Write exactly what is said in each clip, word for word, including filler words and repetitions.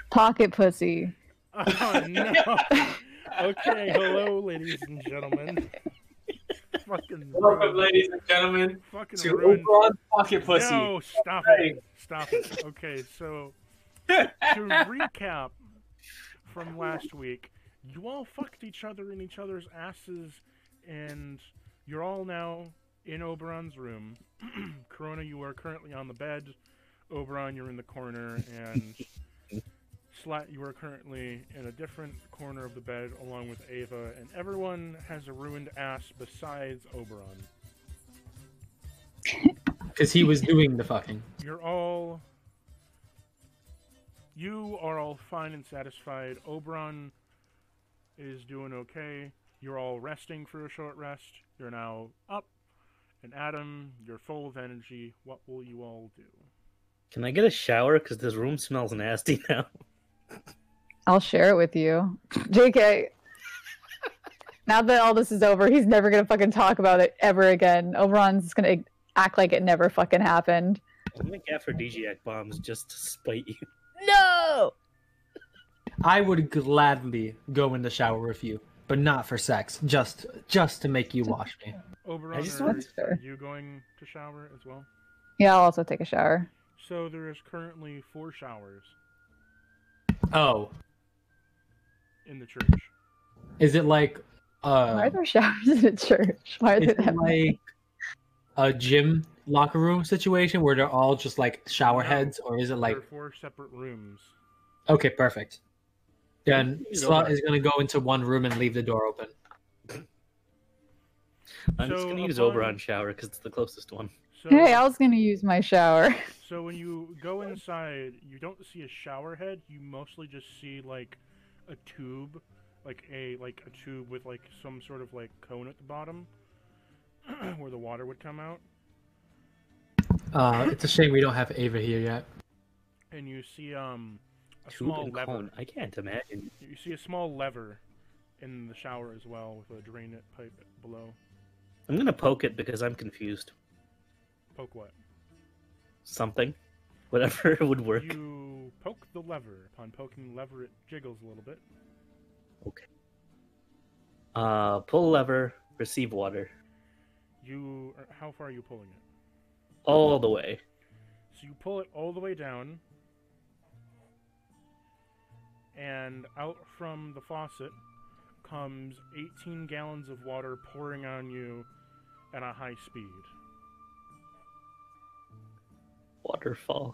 Pocket pussy. Oh no. Okay, hello, ladies and gentlemen. Fucking Welcome, ruined. ladies and gentlemen, Fucking to ruined. Oberon's Pocket Pussy. No, stop Right. it. Stop it. Okay, so to recap from last week, you all fucked each other in each other's asses, and you're all now in Oberon's room. Corona, you are currently on the bed. Oberon, you're in the corner, and Slat, you are currently in a different corner of the bed along with Ava, and everyone has a ruined ass besides Oberon. Because he was doing the fucking. You're all... You are all fine and satisfied. Oberon is doing okay. You're all resting for a short rest. You're now up. And Adam, you're full of energy. What will you all do? Can I get a shower? Because this room smells nasty now. I'll share it with you. J K. Now that all this is over, he's never gonna fucking talk about it ever again. Oberon's gonna act like it never fucking happened. I'll make aphrodisiac bombs just to spite you. No! I would gladly go in the shower with you, but not for sex. Just just to make you wash me. Oberon, I just are, want- are you going to shower as well? Yeah, I'll also take a shower. So there is currently four showers Oh. in the church. Is it like uh Why are there showers in a church? Why are is there it that many? like a gym locker room situation where they're all just like shower No. heads, or is it like There are four separate rooms. okay, perfect. Then Use Slot Oberon. is gonna go into one room and leave the door open. I'm just So going to use upon- Oberon's shower because it's the closest one. So, Hey, I was gonna use my shower. so when you go inside, you don't see a shower head. You mostly just see like a tube, like a like a tube with like some sort of like cone at the bottom, where the water would come out. Uh, it's a shame we don't have Ava here yet. And you see um a Tube small and lever. cone. I can't imagine. You see a small lever in the shower as well, with a drain it pipe below. I'm going to poke it because I'm confused. Poke what? Something. Whatever would work. You poke the lever. Upon poking the lever, it jiggles a little bit. Okay. Uh, pull lever, receive water. You, or how far are you pulling it? All the way. So you pull it all the way down, and out from the faucet comes eighteen gallons of water pouring on you at a high speed. Waterfall.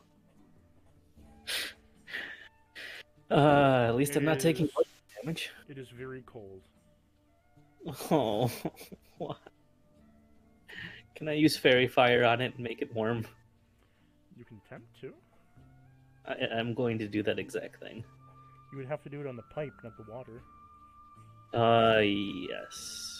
Uh, at least It I'm not taking is- damage. It is very cold. Oh, what? Can I use fairy fire on it and make it warm? You can attempt to. I, I'm going to do that exact thing. You would have to do it on the pipe, not the water. Uh, yes.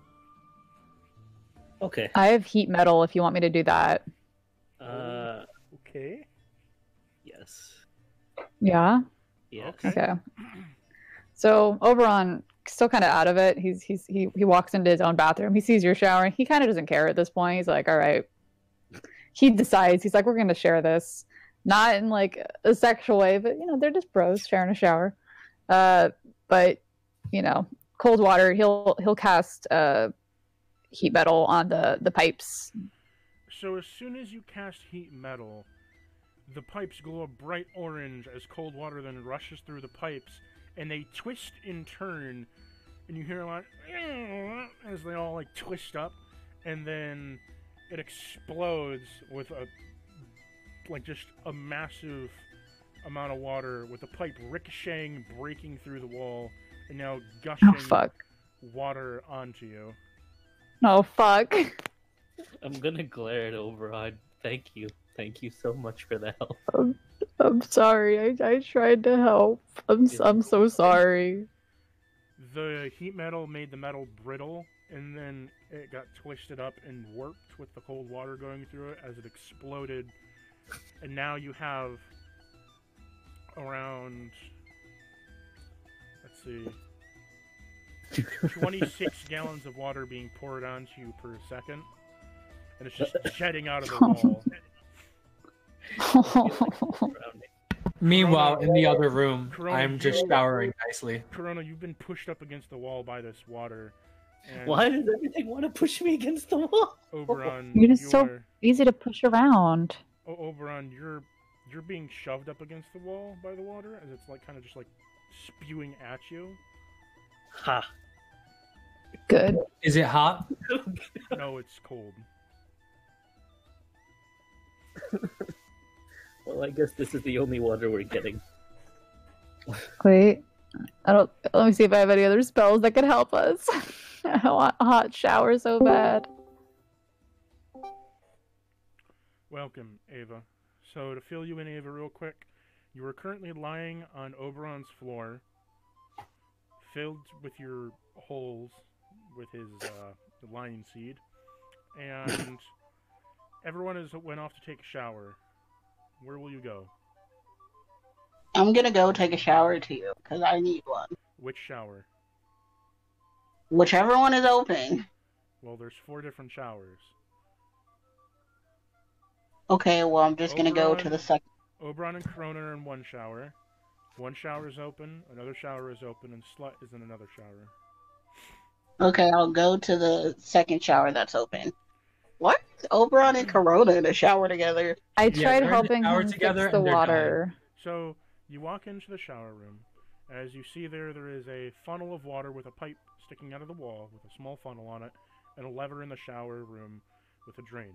Okay. I have heat metal if you want me to do that. Uh, Okay. yes. Yeah? Yes. Okay. Okay. So Oberon still kind of out of it. He's he's he he walks into his own bathroom. He sees you're showering. He kind of doesn't care at this point. He's like, all right. He decides. He's like, we're gonna share this, not in like a sexual way, but you know, they're just bros sharing a shower. Uh, but you know, cold water. He'll he'll cast uh heat metal on the the pipes. So as soon as you cast heat metal, the pipes glow a bright orange as cold water then rushes through the pipes, and they twist in turn, and you hear a lot as they all like twist up, and then it explodes with a like just a massive amount of water, with the pipe ricocheting, breaking through the wall, and now gushing Oh fuck! water onto you. Oh fuck! I'm gonna glare at Oberon. Thank you. Thank you so much for the help. I'm, I'm sorry. I I tried to help. I'm s- I'm so sorry. The heat metal made the metal brittle, and then it got twisted up and warped with the cold water going through it as it exploded. And now you have around, let's see, twenty-six gallons of water being poured onto you per second. And it's just shedding out of the wall. Surrounding. Meanwhile, Corona- in the other room, Corona, I'm just you- showering nicely. Corona, you've been pushed up against the wall by this water. And Why does everything want to push me against the wall? Oberon, You're just you so are... easy to push around. O- Oberon, you're you're being shoved up against the wall by the water, as it's like kind of just like spewing at you. Ha. Good. Is it hot? No, it's cold. Well, I guess this is the only water we're getting. Wait. I don't. Let me see if I have any other spells that could help us. I want a hot shower so bad. Welcome, Ava. So, to fill you in, Ava, real quick, you are currently lying on Oberon's floor, filled with your holes with his uh, lion seed, and everyone has went off to take a shower. Where will you go? I'm gonna go take a shower too, because I need one. Which shower? Whichever one is open. Well, there's four different showers. Okay, well, I'm just gonna go to Oberon- the second. Oberon and Corona are in one shower. One shower is open, another shower is open, and Slut is in another shower. Okay, I'll go to the second shower that's open. What? Oberon and Corona in a shower together. I Yeah, tried they're in the helping shower him together fix the and they're water. So, you walk into the shower room. As you see there, there is a funnel of water with a pipe sticking out of the wall with a small funnel on it, and a lever in the shower room with a drain.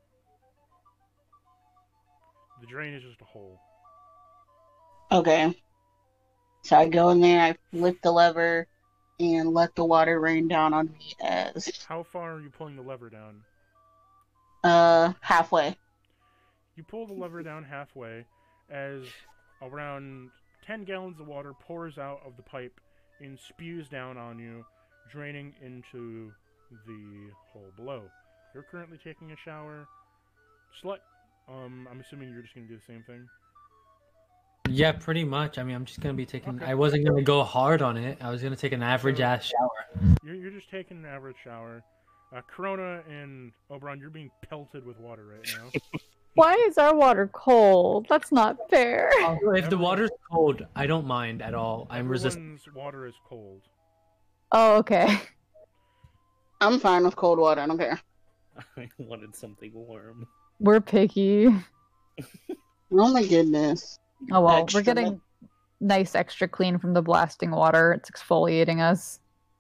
The drain is just a hole. Okay. So I go in there, I flip the lever, and let the water rain down on me as How far are you pulling the lever down? uh halfway. You pull the lever down halfway as around ten gallons of water pours out of the pipe and spews down on you, draining into the hole below. You're currently taking a shower. Slut, um, I'm assuming you're just going to do the same thing. Yeah, pretty much. I mean, I'm just gonna be taking. Okay. I wasn't gonna go hard on it. I was gonna take an average So- ass shower. You're, you're just taking an average shower. Uh, Corona and Oberon, you're being pelted with water right now. Why is our water cold? That's not fair. If the Everyone- water's cold, I don't mind at all. I'm resistant. Everyone's water is cold. Oh, okay. I'm fine with cold water, I don't care. I wanted something warm. We're picky. Oh my goodness. Oh well, Extra we're getting nice extra clean from the blasting water. It's exfoliating us.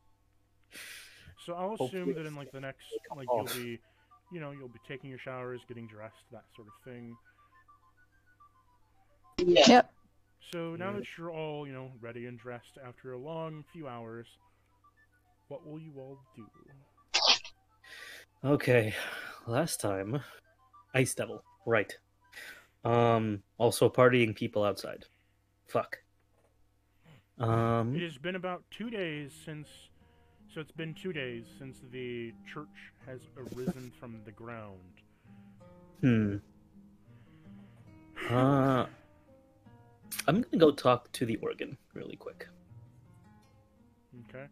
So I'll Hopefully assume that in it's like the next, come like off. you'll be, you know, you'll be taking your showers, getting dressed, that sort of thing. Yeah. Yep. So now that you're all, you know, ready and dressed after a long few hours, what will you all do? Okay, last time, Ice Devil, right? Um, also partying people outside. Fuck. Um, It has been about two days since, so it's been two days since the church has arisen from the ground. hmm. Uh, I'm gonna go talk to the organ really quick. Okay.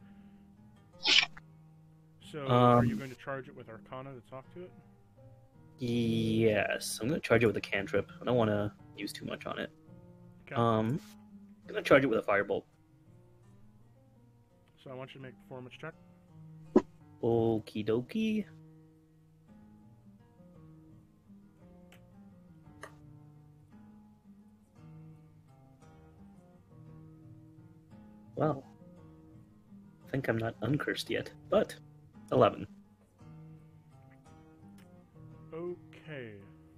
So are you Um, going to charge it with Arcana to talk to it? Yes, I'm gonna charge it with a cantrip. I don't want to use too much on it. Okay. Um, I'm gonna charge it with a firebolt. So I want you to make a performance check. Okie dokie. Well, I think I'm not uncursed yet, but eleven. Okay.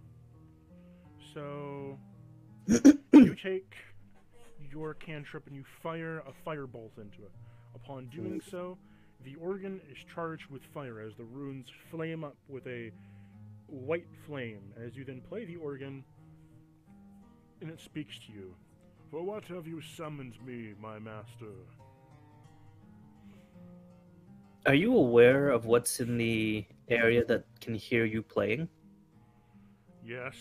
So you take your cantrip and you fire a firebolt into it. Upon doing so, the organ is charged with fire as the runes flame up with a white flame. As you then play the organ, and it speaks to you. For what have you summoned me, my master? Are you aware of what's in the area that can hear you playing? Yes.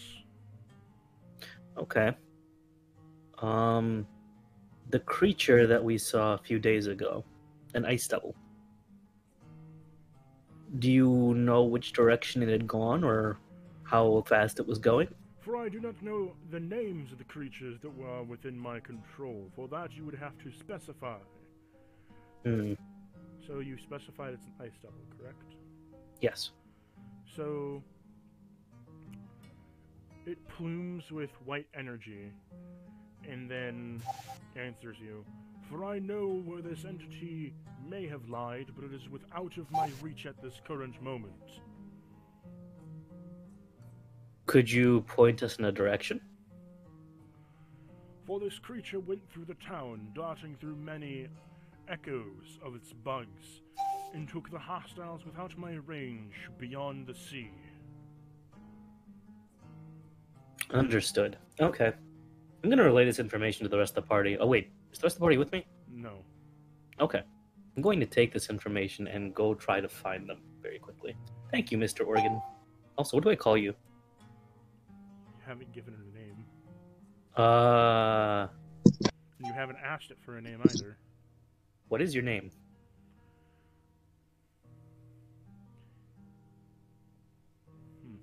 Okay. Um, the creature that we saw a few days ago, an ice devil. Do you know which direction it had gone or how fast it was going? For I do not know the names of the creatures that were within my control. For that you would have to specify. Hmm. So you specified it's an ice devil, correct? Yes. So it plumes with white energy and then answers you. For I know where this entity may have lied, but it is without of my reach at this current moment. Could you point us in a direction? For this creature went through the town, darting through many echoes of its bugs, and took the hostiles without my range beyond the sea. Understood. Okay. I'm going to relay this information to the rest of the party. Oh, wait. Is the rest of the party with me? No. Okay. I'm going to take this information and go try to find them very quickly. Thank you, Mister Organ. Also, what do I call you? You haven't given it a name. Uh, And you haven't asked it for a name either. what is your name? Hmm.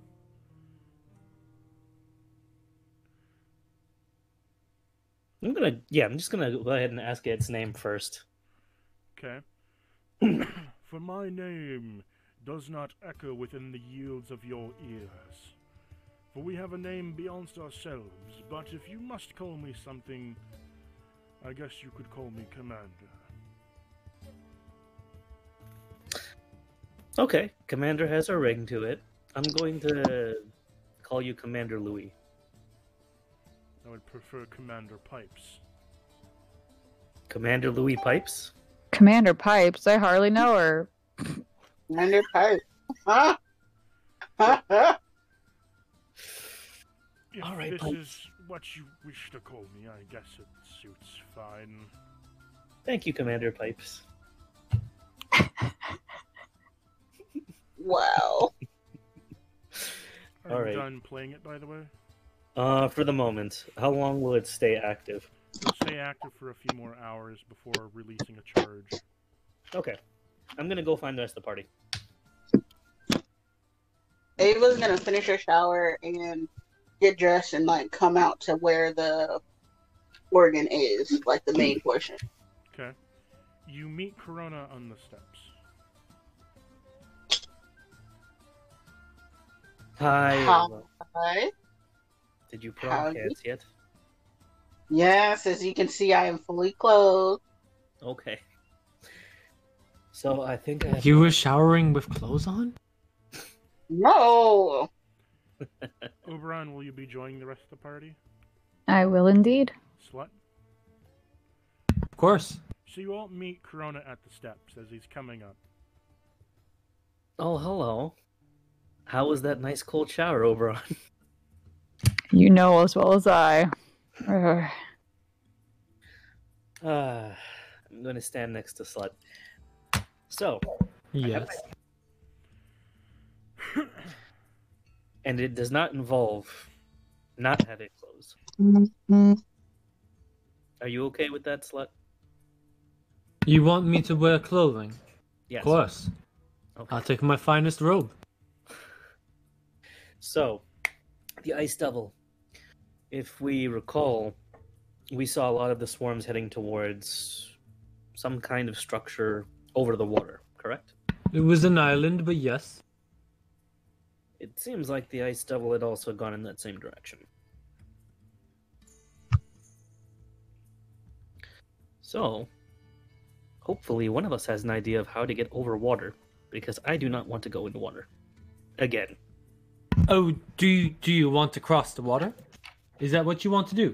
I'm gonna, yeah, I'm just gonna go ahead and ask it its name first. Okay. For my name does not echo within the yields of your ears. For we have a name beyond ourselves, but if you must call me something, I guess you could call me Commander. Okay, Commander has a ring to it. I'm going to call you Commander Louis. I would prefer Commander Pipes. Commander Louis Pipes? Commander Pipes, I hardly know her. Commander Pipe. Huh? Huh? Huh? If All right, this Pipes. is what you wish to call me, I guess it suits fine. Thank you, Commander Pipes. Wow. Are All you right. done playing it, by the way? Uh, for the moment, how long will it stay active? It'll stay active for a few more hours before releasing a charge. Okay. I'm gonna go find the rest of the party. Ava's gonna finish her shower and get dressed and like come out to where the organ is, like the main portion. Okay. You meet Corona on the steps. Hi. Hi. Ella. Hi. Did you put on Howdy. pants yet? Yes, as you can see, I am fully clothed. Okay. So I think I have You were showering with clothes on? No. Oberon, will you be joining the rest of the party? I will indeed. Slut? Of course. So you all meet Corona at the steps as he's coming up. Oh, hello. How was that nice cold shower, Oberon? You know as well as I. Ugh. Uh, I'm going to stand next to Slut. So, Yes. and it does not involve not having clothes. Are you okay with that, Slut? You want me to wear clothing? Yes. Of course. Okay. I'll take my finest robe. So, the Ice Devil. If we recall, we saw a lot of the swarms heading towards some kind of structure over the water, correct? It was an island, but yes. It seems like the Ice Devil had also gone in that same direction. So, hopefully one of us has an idea of how to get over water, because I do not want to go in the water. Again. Oh, do you, do you want to cross the water? Is that what you want to do?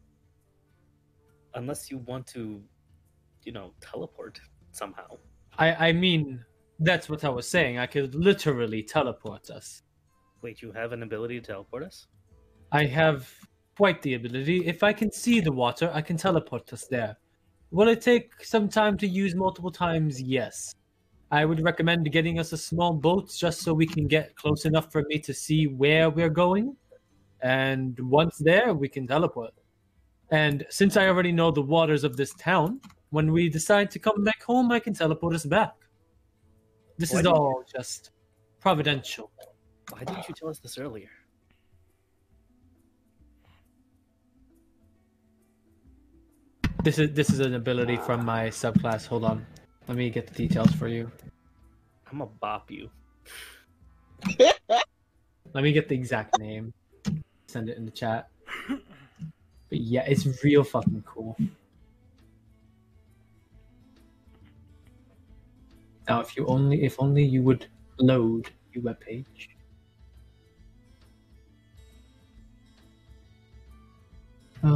Unless you want to, you know, teleport somehow. I, I mean, that's what I was saying. I could literally teleport us. Wait, you have an ability to teleport us? I have quite the ability. If I can see the water, I can teleport us there. Will it take some time to use multiple times? Yes. I would recommend getting us a small boat just so we can get close enough for me to see where we're going. And once there, we can teleport. And since I already know the waters of this town, when we decide to come back home, I can teleport us back. This Why is didn't all just providential. Why didn't you tell us this earlier? This is this is an ability from my subclass. Hold on. Let me get the details for you. I'm gonna bop you. Let me get the exact name. Send it in the chat. But yeah, it's real fucking cool. Now, if you only, if only you would load your webpage. Uh,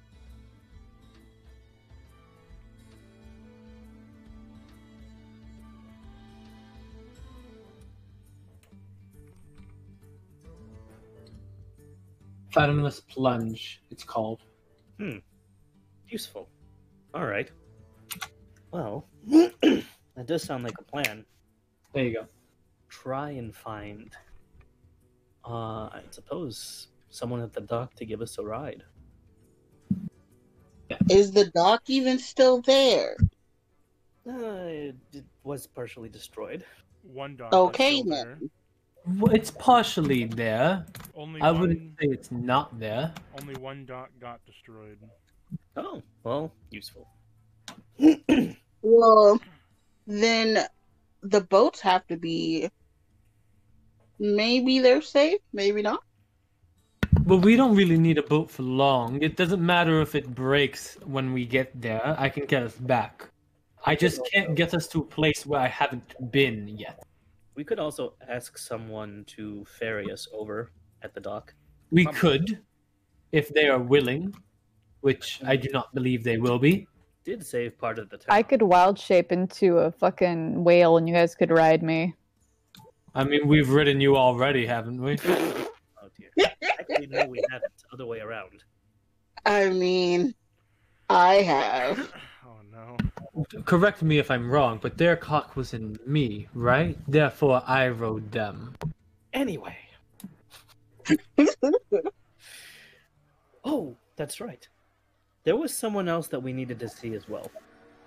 Fathomless Plunge, it's called. Hmm. Useful. All right. Well, that does sound like a plan. There you go. Try and find, uh, I suppose, someone at the dock to give us a ride. Is the dock even still there? Uh, it, it was partially destroyed. One dot Okay, is still then. there. Well, it's partially there. Only I one, wouldn't say it's not there. only one dot got destroyed. Oh, well, useful. Well, then the boats have to be. Maybe they're safe, maybe not. But we don't really need a boat for long. It doesn't matter if it breaks when we get there. I can get us back. I just can't get us to a place where I haven't been yet. We could also ask someone to ferry us over at the dock. We Probably. could, if they are willing, which I do not believe they will be. Did save part of the town. I could wild shape into a fucking whale and you guys could ride me. I mean, we've ridden you already, haven't we? Oh dear. Actually, no, we haven't. Other way around. I mean, I have. Oh no. Correct me if I'm wrong, but their cock was in me, right? Therefore, I rode them. Anyway. Oh, that's right. There was someone else that we needed to see as well.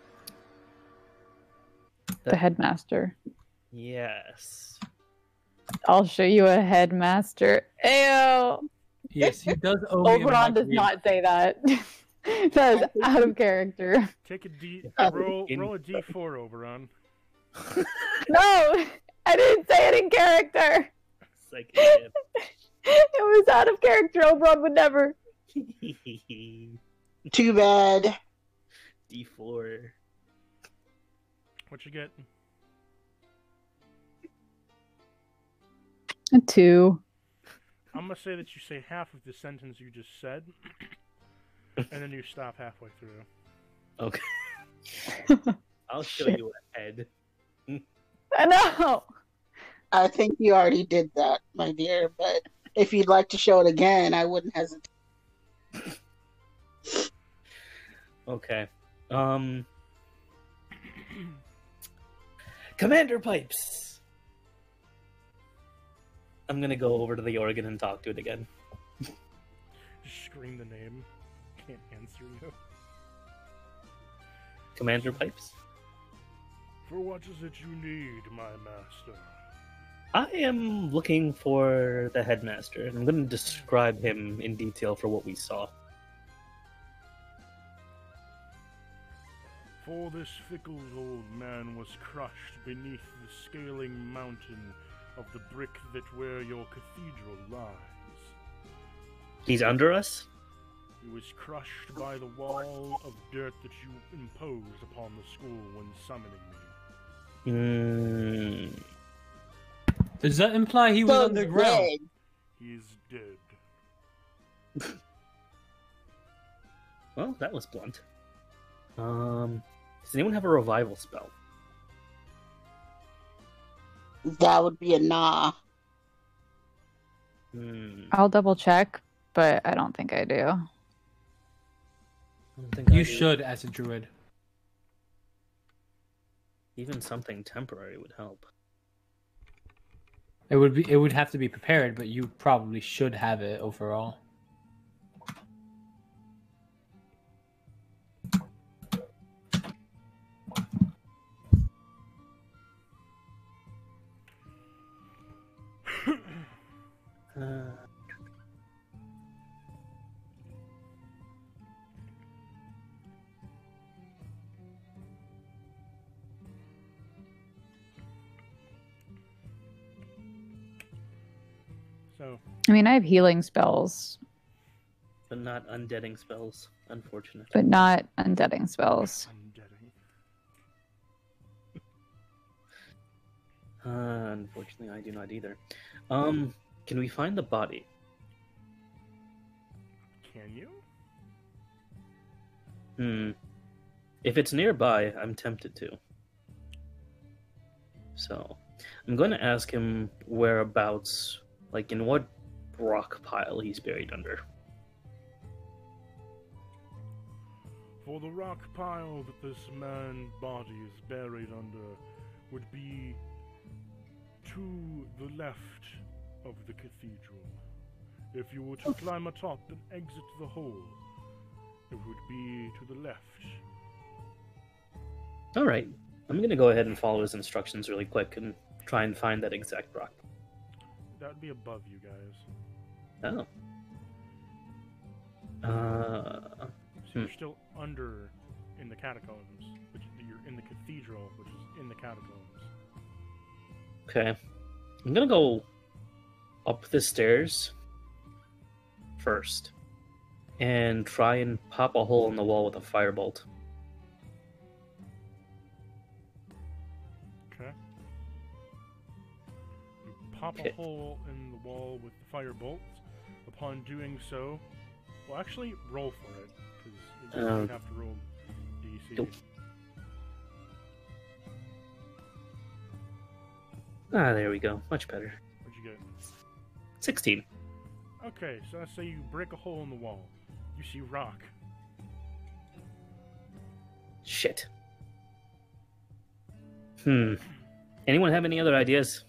The headmaster. Yes. I'll show you a headmaster. Ayo! Yes, he does owe me. a Oberon does margarita. not say that. That is out of character. Take a D. Uh, roll, in- roll a D four, Oberon. No! I didn't say it in character! Psychic It was out of character. Oberon would never. Too bad. D four. What you get? A two. I'm gonna say that you say half of the sentence you just said, and then you stop halfway through. Okay. I'll show Shit. you a head. I know! I think you already did that, my dear, but if you'd like to show it again, I wouldn't hesitate. Okay. Um. Commander Pipes! I'm gonna go over to the organ and talk to it again. Just scream the name. Can't answer you. Commander Pipes? For what is it you need, my master? I am looking for the headmaster, and I'm going to describe him in detail for what we saw. For this fickle old man was crushed beneath the scaling mountain of the brick that where your cathedral lies. He's under us? He was crushed by the wall of dirt that you imposed upon the school when summoning me. Hmm. Does that imply he was So underground? dead. He is dead. Well, that was blunt. Um, does anyone have a revival spell? That would be a nah. Hmm. I'll double check, but I don't think I do. I don't think I You do. should, as a druid. Even something temporary would help. It would be. It would have to be prepared, but you probably should have it overall. Uh, So, I mean, I have healing spells, But not undeading spells, unfortunately. but not undeading spells. undeading. Uh, unfortunately, I do not either. Um, can we find the body? Can you? Hmm. If it's nearby, I'm tempted to. So, I'm going to ask him whereabouts, like in what rock pile he's buried under. For the rock pile that this man's body is buried under would be to the left of the cathedral. If you were to climb atop and exit the hole, it would be to the left. All right. I'm going to go ahead and follow his instructions really quick and try and find that exact rock. That would be above you guys. Oh. Uh, So Hmm. you're still under in the catacombs, but you're in the cathedral, which is in the catacombs. okay. I'm going to go up the stairs first and try and pop a hole in the wall with a firebolt. Okay. You pop Okay. a hole in the wall with the fire bolts. Upon doing so, well, actually, roll for it because you Um, have to roll D C. Nope. Ah, there we go. Much better. What'd you get? sixteen. Okay, so let's say you break a hole in the wall. You see rock. Shit. Hmm. Anyone have any other ideas?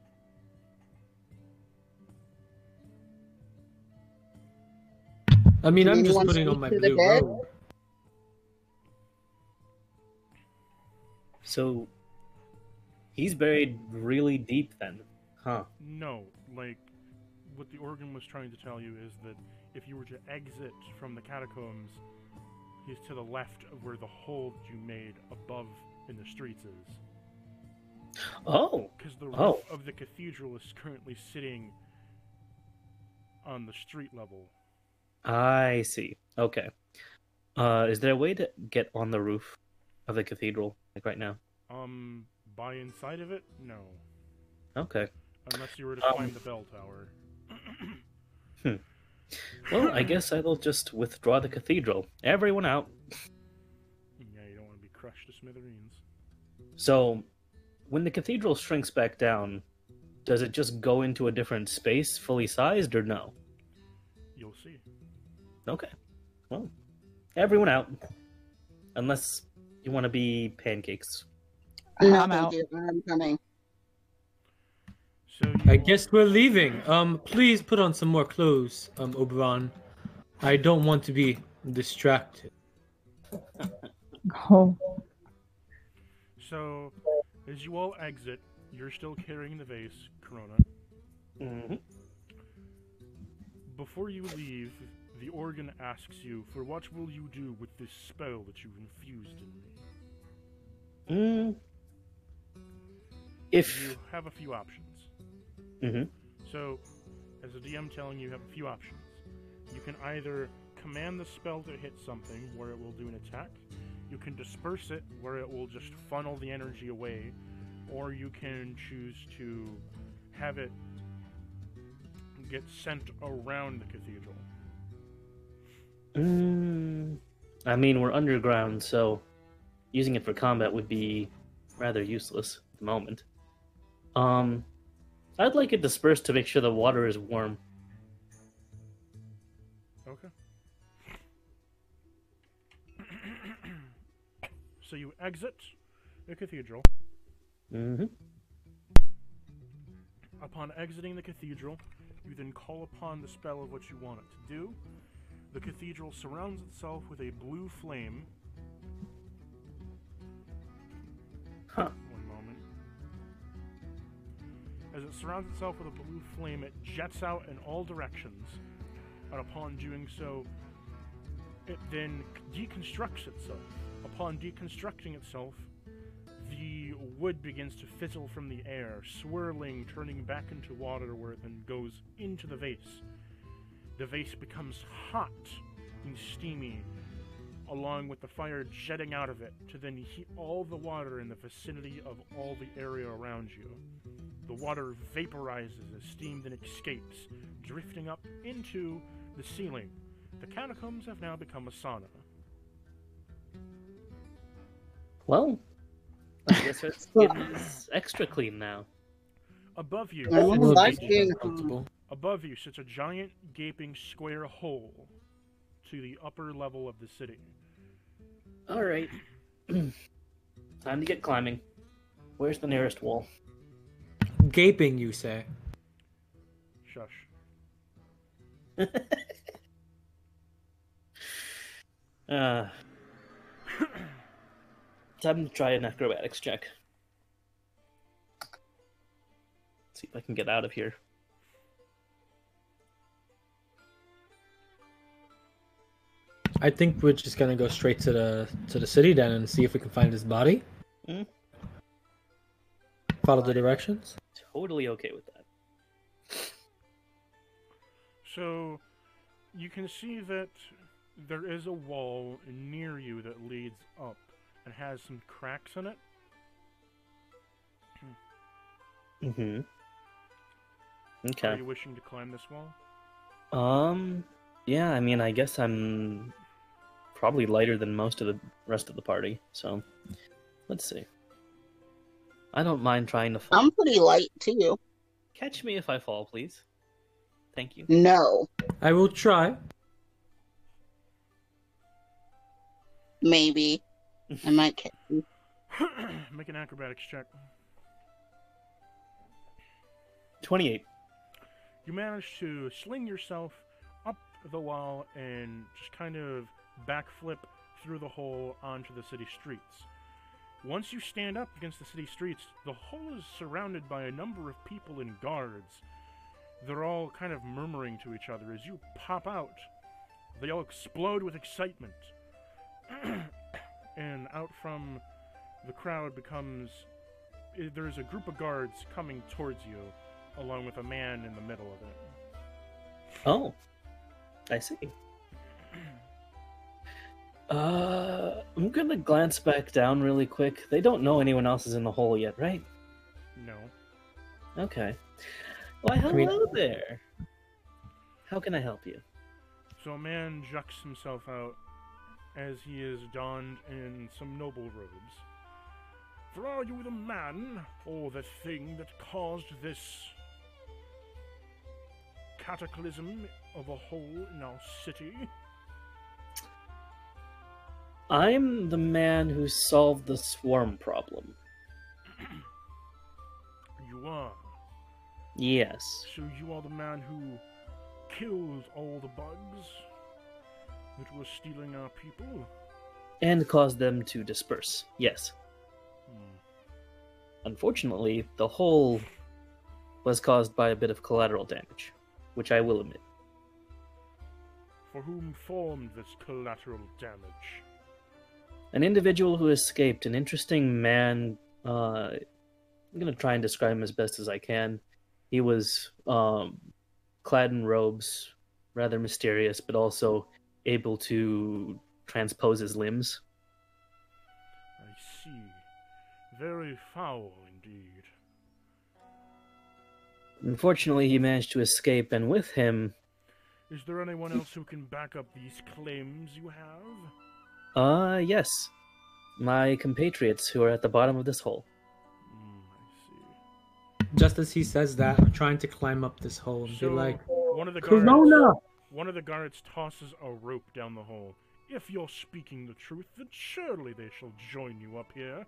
I mean, I'm just Anyone putting on speak my to the blue dead? robe. So, he's buried really deep then, huh? No, like what the organ was trying to tell you is that if you were to exit from the catacombs, he's to the left of where the hole that you made above in the streets is. Oh, Because the roof Oh. of the cathedral is currently sitting on the street level. I see. Okay. Uh, is there a way to get on the roof of the cathedral, like right now? Um, by inside of it, no. Okay. Unless you were to Um, climb the bell tower. Well, I guess I will just withdraw the cathedral. Everyone out. Yeah, you don't want to be crushed to smithereens. So, when the cathedral shrinks back down, does it just go into a different space, fully sized, or no? You'll see. Okay. Well, everyone out. Unless you want to be pancakes. No, I'm thank out. you. I'm coming. So you I guess we're leaving. Um, please put on some more clothes, um, Oberon. I don't want to be distracted. Oh, So, as you all exit, you're still carrying the vase, Corona. Mm-hmm. Before you leave, the organ asks you, for what will you do with this spell that you've infused in me? Mm. If. You have a few options. Mm-hmm. So, as a D M telling you, you have a few options. You can either command the spell to hit something, where it will do an attack. You can disperse it, where it will just funnel the energy away. Or you can choose to have it get sent around the cathedral. Mm, I mean, we're underground, so using it for combat would be rather useless at the moment. Um, I'd like it dispersed to make sure the water is warm. Okay. So you exit the cathedral. Mm-hmm. Upon exiting the cathedral, you then call upon the spell of what you want it to do. The cathedral surrounds itself with a blue flame. Huh. One moment. As it surrounds itself with a blue flame, it jets out in all directions. And upon doing so, it then deconstructs itself. Upon deconstructing itself, the wood begins to fizzle from the air, swirling, turning back into water where it then goes into the vase. The vase becomes hot and steamy, along with the fire jetting out of it to then heat all the water in the vicinity of all the area around you. The water vaporizes as steam then escapes, drifting up into the ceiling. The catacombs have now become a sauna. Well, I guess our skin is extra clean now. Above you, I don't sits- like Be being- comfortable. above you sits a giant gaping square hole to the upper level of the city. All right. Time to get climbing. Where's the nearest wall? Gaping, you say? Shush. uh, time to try an acrobatics check. See if I can get out of here. I think we're just gonna go straight to the to the city then and see if we can find his body. Hmm? Follow the directions. Totally okay with that. So, you can see that there is a wall near you that leads up and has some cracks in it. Mm-hmm. Are Okay. you wishing to climb this wall? Um, yeah, I mean, I guess I'm probably lighter than most of the rest of the party, so let's see. I don't mind trying to fall. I'm pretty light too. Catch me if I fall, please. Thank you. No, I will try. maybe I might catch you. Make an acrobatics check. twenty-eight. You manage to sling yourself up the wall and just kind of backflip through the hole onto the city streets. Once you stand up against the city streets, the hole is surrounded by a number of people and guards. They're all kind of murmuring to each other as you pop out. They all explode with excitement. And out from the crowd becomes... eh, there's a group of guards coming towards you, along with a man in the middle of it. Oh, I see. Uh, I'm gonna glance back down really quick. They don't know anyone else is in the hole yet, right? No. Okay. Why, hello mean- there. How can I help you? So a man jucks himself out as he is donned in some noble robes. For are you the man, or the thing that caused this cataclysm of a hole in our city? I'm the man who solved the swarm problem. You are. Yes. So you are the man who killed all the bugs that were stealing our people? And caused them to disperse. Yes. Hmm. Unfortunately, the hole was caused by a bit of collateral damage, which I will admit. For whom formed this collateral damage? An individual who escaped, an interesting man. Uh, I'm going to try and describe him as best as I can. He was um, clad in robes, rather mysterious, but also able to transpose his limbs. I see. Very foul indeed. Unfortunately, he managed to escape, and with him, Is there anyone else who can back up these claims you have? uh, yes, my compatriots who are at the bottom of this hole. Hmm, I see. Just as he says that, I'm trying to climb up this hole and So, be like, one of the guards, Corona! one of the guards tosses a rope down the hole. If you're speaking the truth, then surely they shall join you up here.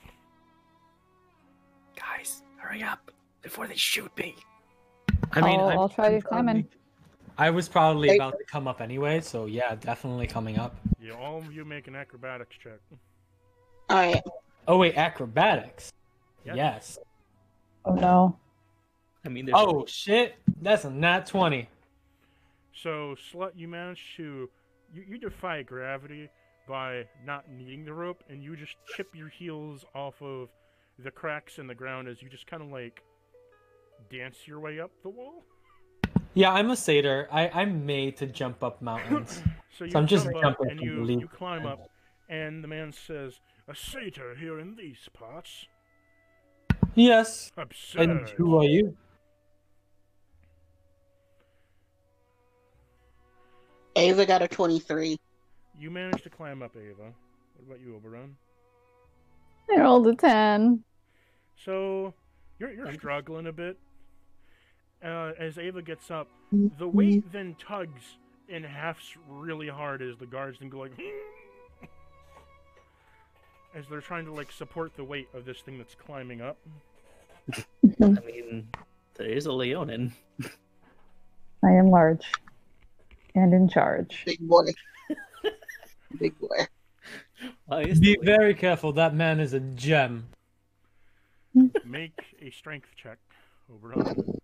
Guys, hurry up before they shoot me. I mean, I'll, I'm- I'll try I'm climbing. probably- I was probably Hey. about to come up anyway, so yeah, definitely coming up. Yeah, all of you make an acrobatics check. All right. Oh wait, acrobatics. Yes. Yes. Oh no. I mean, there's Oh shit, that's a nat twenty. So, Slut, you manage to... You, you defy gravity by not needing the rope, and you just chip your heels off of the cracks in the ground as you just kind of like dance your way up the wall. Yeah, I'm a satyr. I, I'm made to jump up mountains. So you So I'm just jump up jumping and from you, the leaf. you climb up, and the man says, "A satyr here in these parts? Yes. Absurd." And who are you? Ava got a twenty-three. You managed to climb up, Ava. What about you, Oberon? I rolled a ten. So you're you're struggling a bit. Uh, as Ava gets up, the weight then tugs and hefts really hard as the guards then go like, as they're trying to like support the weight of this thing that's climbing up. I mean, there is a Leonin. I am large and in charge. Big boy. Big boy. Why is Be the very careful. That man is a gem. Make a strength check, Oberon.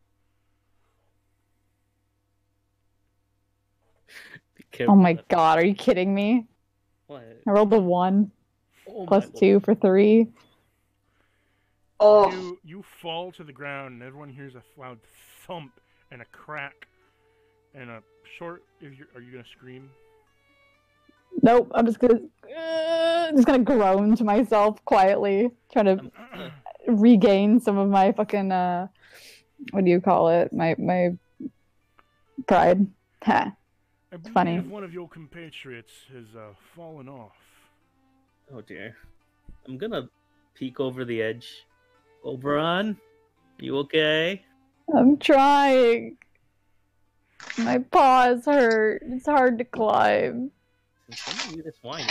Be careful Oh my that- god, are you kidding me? What? I rolled a one Oh plus my two for three. Oh, You you fall to the ground, and everyone hears a loud thump and a crack, and a short. Is your, are you gonna scream? Nope, I'm just gonna uh, just gonna groan to myself quietly, trying to regain some of my fucking uh, what do you call it? My my pride. Ha. I believe funny. one of your compatriots has uh, fallen off. Oh dear. I'm gonna peek over the edge. Oberon, you okay? I'm trying. My paws hurt. It's hard to climb. Since when are you this whiny?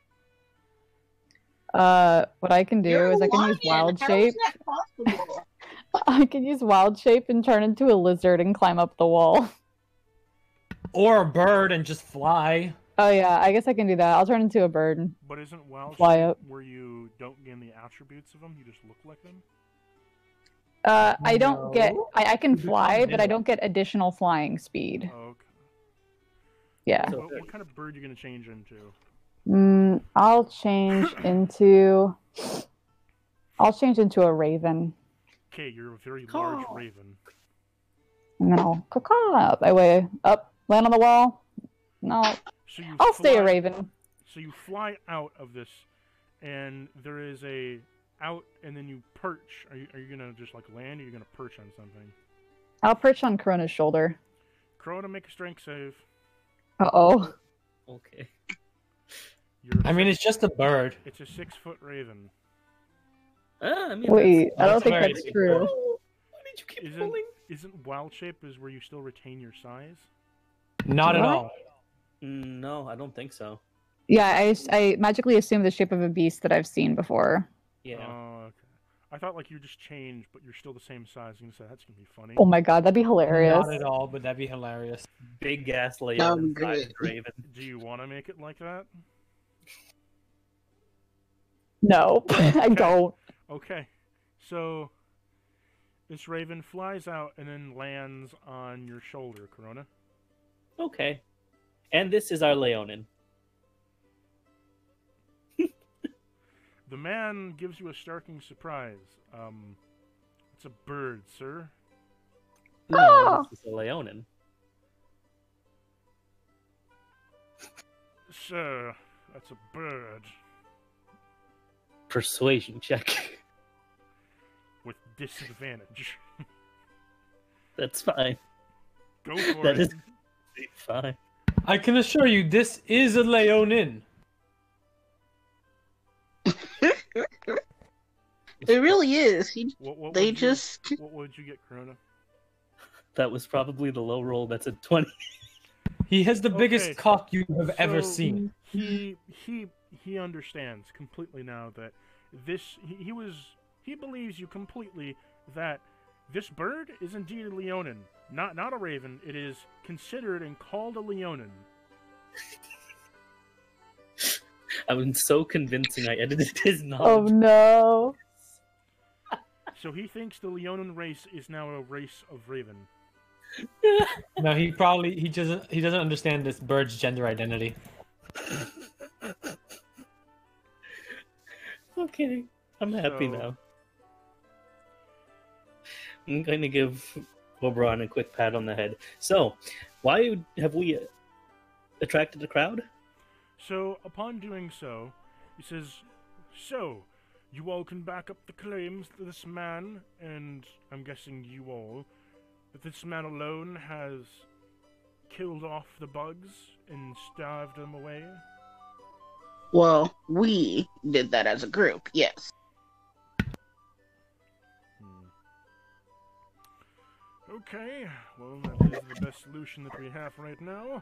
Uh, what I can do you're is I can use lying. wild How shape. is that possible? I can use wild shape and turn into a lizard and climb up the wall. Or a bird and just fly. Oh yeah, I guess I can do that. I'll turn into a bird. But isn't wild Fly shape up. where you don't gain the attributes of them? You just look like them. Uh, I don't get. No. I, I can You become fly, but I invisible. don't get additional flying speed. Oh, okay. Yeah. So- What, what kind of bird are you gonna change into? Mm, I'll change into. I'll change into a raven, Okay, you're a very large Caw. raven. and then I'll caw up. I way up, land on the wall. No, So you I'll stay a fly- raven. So you fly out of this, and there is a out, and then you perch. Are you are you gonna just like land, or are you gonna perch on something? I'll perch on Corona's shoulder. Crota, make a strength save. Uh oh. Okay. You're a I mean, six- it's just a bird. it's a six foot raven. Ah, I mean, Wait, I don't that's think very that's big. true. Oh, why did you keep Isn't pulling? isn't wild shape is where you still retain your size? Not at What? all. Mm, No, I don't think so. Yeah, I, I magically assume the shape of a beast that I've seen before. Yeah. Oh, okay. I thought like you just changed, but you're still the same size. I'm gonna say that's gonna be funny. Oh my god, that'd be hilarious. Not at all, but that'd be hilarious. Big gas That would Leonin be great. sized raven. Do you want to make it like that? No, I don't. Okay. So this raven flies out and then lands on your shoulder, Corona. Okay. And this is our Leonin. The man gives you a startling surprise. Um, it's a bird, sir. No, Oh. this is a Leonin. Sir, that's a bird Persuasion check. with disadvantage. That's fine. Go for That it. is fine. I can assure you, this is a Leonin. It really is. He, What, what they would you- just. What would you get, Corona? That was probably the low roll. That's a twenty. He has the biggest Okay, cock you have ever so- seen. He he he understands completely now that this he, he was he believes you completely that this bird is indeed a Leonin, not not a raven. It is considered and called a Leonin. I was so convincing. I edited his Oh knowledge. no. So he thinks the Leonin race is now a race of raven. No, he probably he doesn't he doesn't understand this bird's gender identity. Okay. I'm happy So- now. I'm going to give Oberon a quick pat on the head. So, why have we attracted the crowd? So, upon doing so, he says, "So, you all can back up the claims that this man, and I'm guessing you all, that this man alone has killed off the bugs and starved them away?" Well, we did that as a group, yes. Hmm. Okay, well, that is the best solution that we have right now.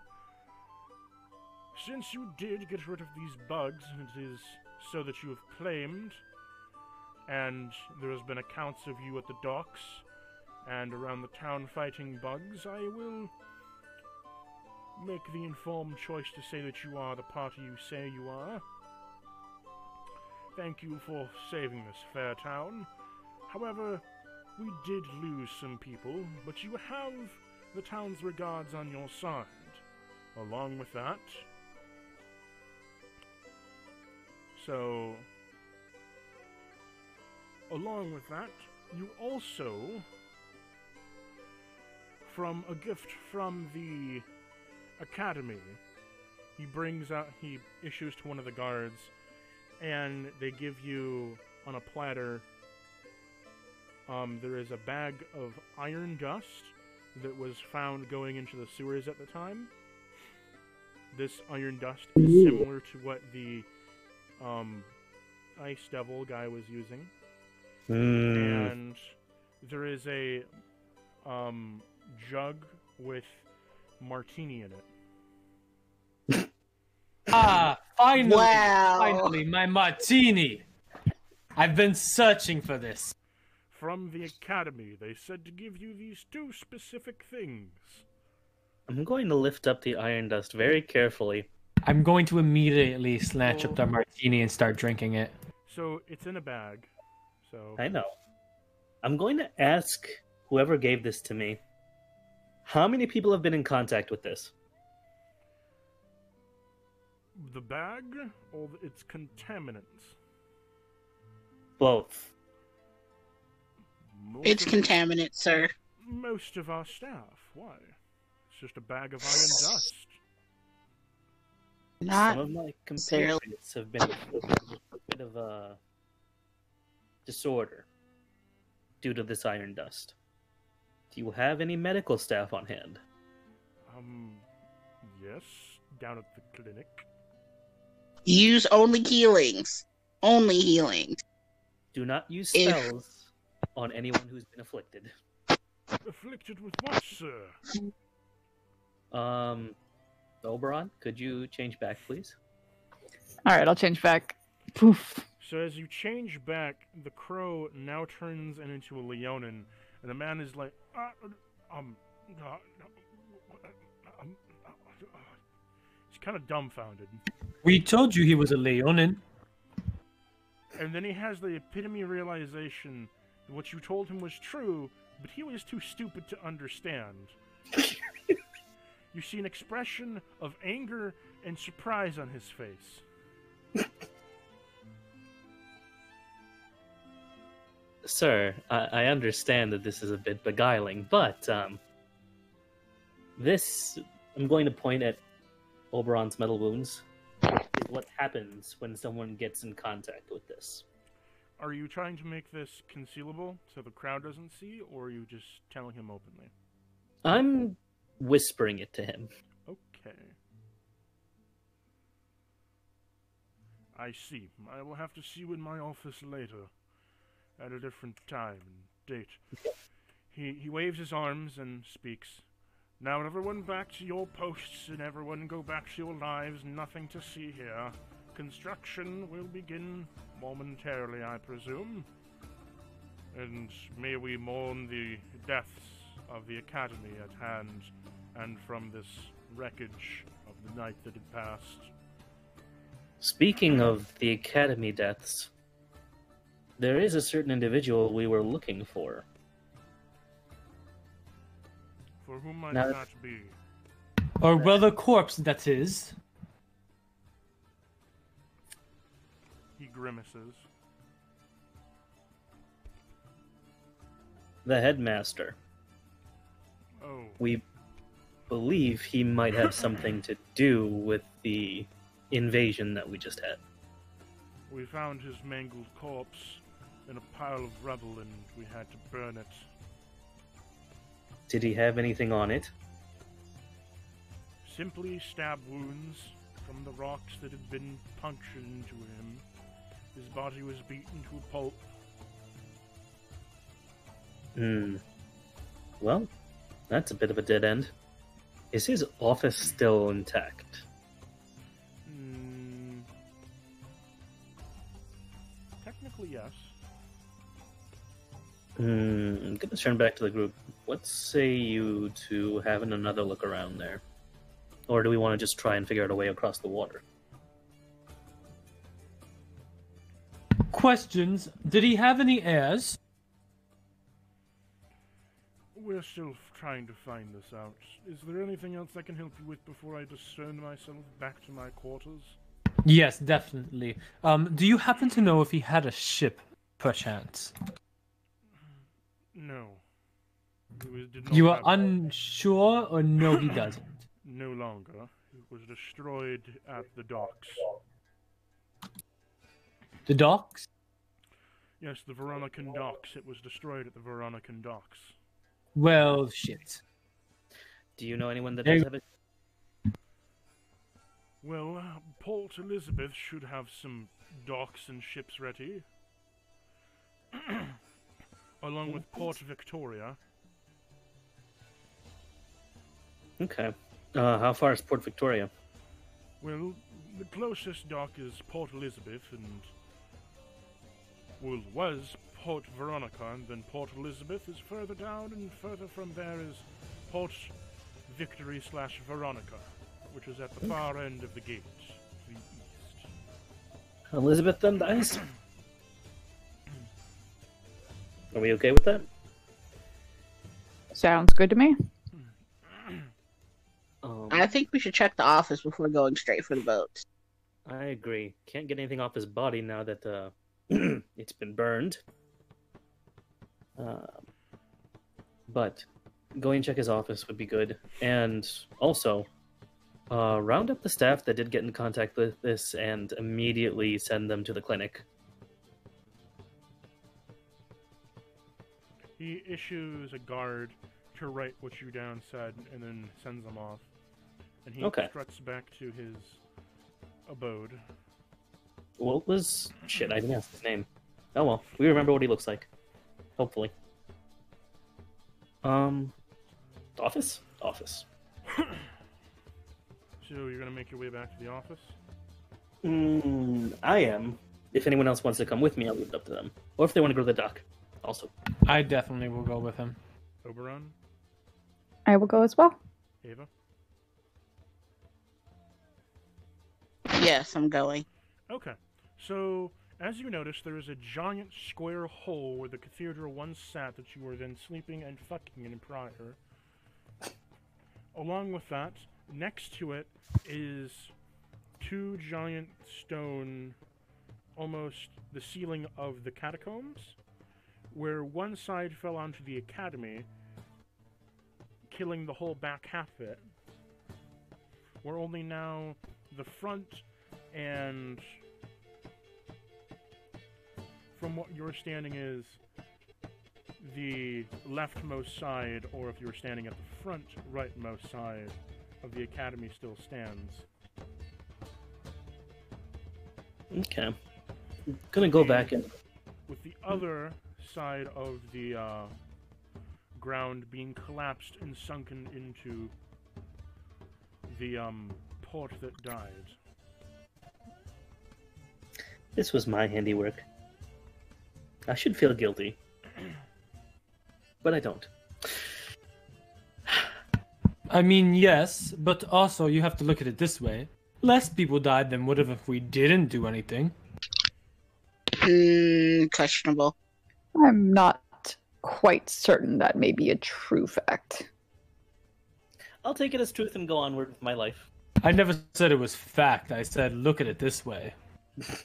Since you did get rid of these bugs, it is so that you have claimed, and there has been accounts of you at the docks and around the town fighting bugs, I will make the informed choice to say that you are the party you say you are. Thank you for saving this fair town. However, we did lose some people, but you have the town's regards on your side. Along with that, so, along with that, you also, from a gift from the academy, he brings out, he issues to one of the guards, and they give you, on a platter, um, there is a bag of iron dust that was found going into the sewers at the time. This iron dust is similar to what the um, Ice Devil guy was using. Mm. And there is a um, jug with martini in it. Ah, finally! Wow. Finally, my martini! I've been searching for this. From the academy, they said to give you these two specific things. I'm going to lift up the iron dust very carefully. I'm going to immediately snatch Well- up the martini and start drinking it. So it's in a bag. So I know. I'm going to ask whoever gave this to me, how many people have been in contact with this? the bag or its contaminants? Both. Most It's of- contaminant, sir. Most of our staff. Why? It's just a bag of iron dust. Not Some of my necessarily. compatriots have been a bit of a disorder due to this iron dust. Do you have any medical staff on hand? Um, yes, down at the clinic. Use only healings. Only healings. Do not use If- spells on anyone who's been afflicted. Afflicted with what, sir? Um, Oberon, could you change back, please? All right, I'll change back. Poof. So as you change back, the crow now turns into a Leonin, and the man is like, uh, um, uh, um, uh, uh, he's kind of dumbfounded. We told you he was a Leonin. And then he has the epitome realization that what you told him was true, but he was too stupid to understand. You see an expression of anger and surprise on his face. Sir, I, I understand that this is a bit beguiling, but um, this, I'm going to point at Oberon's metal wounds, is what happens when someone gets in contact with this. Are you trying to make this concealable so the crowd doesn't see, or are you just telling him openly? I'm whispering it to him. Okay. I see. I will have to see you in my office later, at a different time and date. He he waves his arms and speaks. Now everyone back to your posts and everyone go back to your lives. Nothing to see here. Construction will begin momentarily, I presume. And may we mourn the deaths of the Academy at hand, and from this wreckage of the night that had passed. Speaking of the Academy deaths, there is a certain individual we were looking for. For whom might Now- that be? Or well, a corpse, that is. He grimaces. the headmaster. Oh, We believe he might have something to do with the invasion that we just had. we found his mangled corpse in a pile of rubble and we had to burn it. Did he have anything on it? Simply stab wounds from the rocks that had been punctured into him. His body was beaten to a pulp. Hmm. Well, that's a bit of a dead end. Is his office still intact? Mm, technically, yes. Hmm. I'm gonna turn back to the group. What say you to having another look around there? Or do we want to just try and figure out a way across the water? Questions. Did he have any heirs? We're still trying to find this out. Is there anything else I can help you with before I discern myself back to my quarters? Yes, definitely. Um, do you happen to know if he had a ship, perchance? No. It was, did not You are have- unsure, or no, he doesn't? No longer. It was destroyed at the docks. The docks? Yes, the Veronican docks. It was destroyed at the Veronican docks. Well, shit. Do you know anyone that Hey. does have it? Well, uh, Port Elizabeth should have some docks and ships ready. Along with Port Victoria. Okay. Uh, how far is Port Victoria? Well, the closest dock is Port Elizabeth, and well, was Port Veronica, and then Port Elizabeth is further down, and further from there is Port Victory slash Veronica, which is at the far end of the gate, to the east. Elizabeth then dies? Are we okay with that? Sounds good to me. Um, I think we should check the office before going straight for the boats. I agree. Can't get anything off his body now that uh, it's been burned. Uh, but going and check his office would be good. And also, uh, round up the staff that did get in contact with this and immediately send them to the clinic. He issues a guard to write what you down said, and then sends them off. And he Okay. struts back to his abode. What was... Shit, I didn't ask his name. Oh well, we remember what he looks like. Hopefully. Um... Office? Office. So you're gonna make your way back to the office? Mm, I am. If anyone else wants to come with me, I'll leave it up to them. Or if they want to go to the dock, also. I definitely will go with him. Oberon? I will go as well. Ava? Yes, I'm going. Okay. So, as you notice, there is a giant square hole where the cathedral once sat that you were then sleeping and fucking in prior. Along with that, next to it is two giant stone, almost the ceiling of the catacombs, where one side fell onto the academy, killing the whole back half of it, where only now the front and from what you're standing is the leftmost side, or if you're standing at the front rightmost side of the academy still stands. Okay. I'm gonna go back and... With the other side of the uh, ground being collapsed and sunken into the um, port that died. This was my handiwork. I should feel guilty. But I don't. I mean, yes, but also you have to look at it this way. Less people died than would have if we didn't do anything. Hmm, questionable. I'm not quite certain that may be a true fact. I'll take it as truth and go onward with my life. I never said it was fact. I said look at it this way.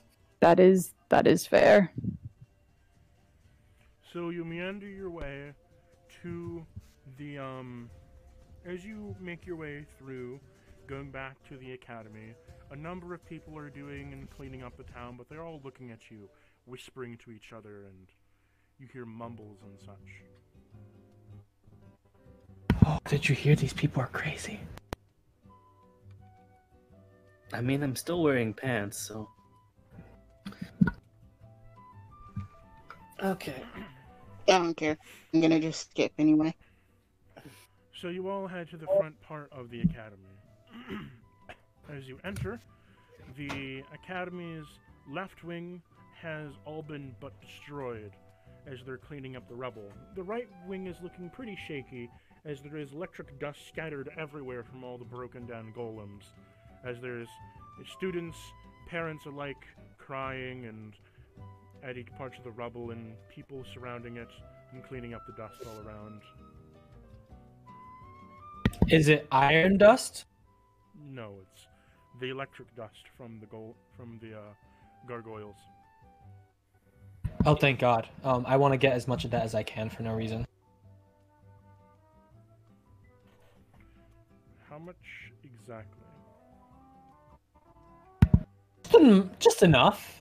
That is that is fair. So you meander your way to the um, as you make your way through, going back to the academy, a number of people are doing and cleaning up the town, but they're all looking at you, whispering to each other, and you hear mumbles and such. Oh, did you hear? These people are crazy. I mean, I'm still wearing pants, so. Okay. I don't care. I'm gonna just skip anyway. So you all head to the front part of the academy. As you enter, the academy's left wing has all been but destroyed as they're cleaning up the rubble. The right wing is looking pretty shaky as there is electric dust scattered everywhere from all the broken down golems. As there's students, parents alike crying and at each part of the rubble and people surrounding it and cleaning up the dust all around. Is it iron dust? No, it's the electric dust from the gol- from the uh, gargoyles. Oh, thank God. Um, I want to get as much of that as I can for no reason. How much exactly? Just, just enough.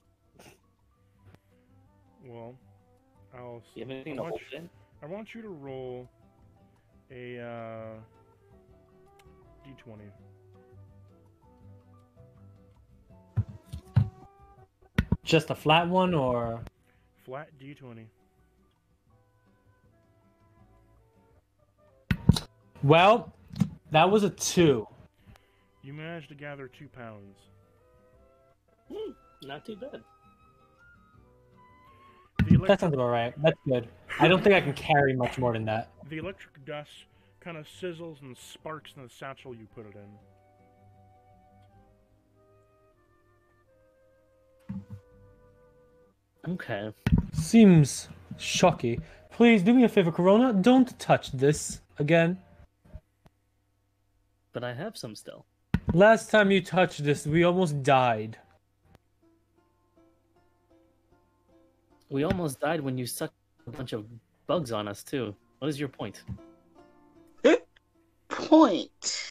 Well, I'll. You have anything I to want hold you- in? I want you to roll a uh, d twenty. Just a flat one, or Flat d twenty. well, that was a two. You managed to gather two pounds. Hmm, not too bad. The, elec- That sounds about right. That's good. I don't think I can carry much more than that. the electric dust kind of sizzles and sparks in the satchel you put it in. Okay. Seems shocky. Please do me a favor, Corona. Don't touch this again. But I have some still. Last time you touched this, we almost died. We almost died when you sucked a bunch of bugs on us, too. What is your point? Point.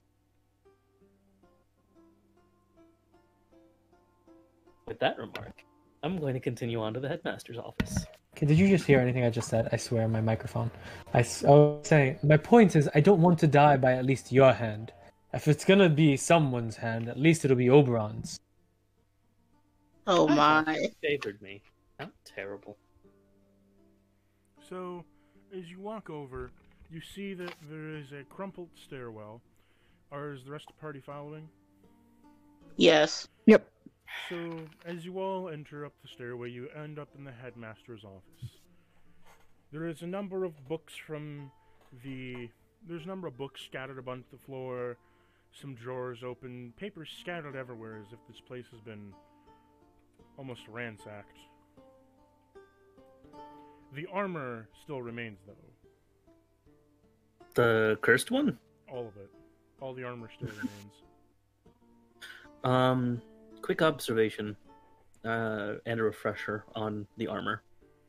With that remark, I'm going to continue on to the headmaster's office. Okay, did you just hear anything I just said? I swear, my microphone. I, s- I was saying, my point is, I don't want to die by at least your hand. If it's gonna be someone's hand, at least it'll be Oberon's. Oh I thought my. you favored me. How terrible. So, as you walk over, you see that there is a crumpled stairwell. Or is the rest of the party following? Yes. Yep. So, as you all enter up the stairway, you end up in the headmaster's office. There is a number of books from the... There's a number of books scattered upon the floor, some drawers open, papers scattered everywhere as if this place has been almost ransacked. The armor still remains, though. The cursed one? All of it. All the armor still remains. Um, quick observation uh, and a refresher on the armor.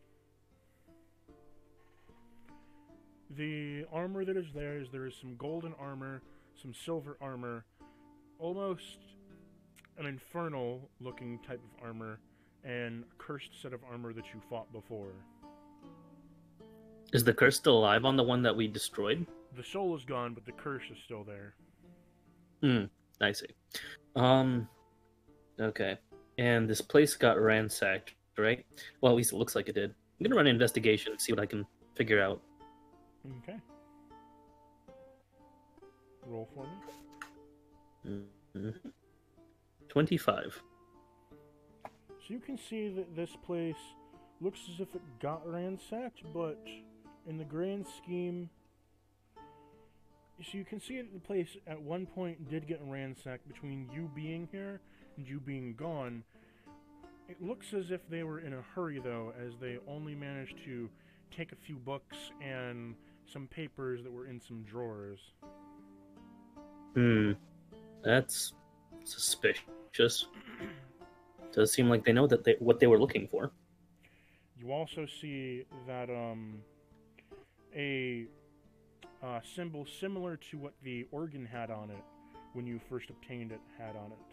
The armor that is there is there is some golden armor, some silver armor, almost an infernal looking type of armor, and a cursed set of armor that you fought before. Is the curse still alive on the one that we destroyed? The soul is gone, but the curse is still there. Hmm, I see. Um, okay. And this place got ransacked, right? Well, at least it looks like it did. I'm gonna run an investigation and see what I can figure out. Okay. Roll for me. Mm-hmm. twenty-five. So you can see that this place looks as if it got ransacked, but in the grand scheme... So you can see that the place at one point did get ransacked between you being here and you being gone. It looks as if they were in a hurry, though, as they only managed to take a few books and some papers that were in some drawers. Hmm. That's suspicious. Does seem like they know that they what they were looking for. You also see that um, a uh, symbol similar to what the organ had on it when you first obtained it had on it.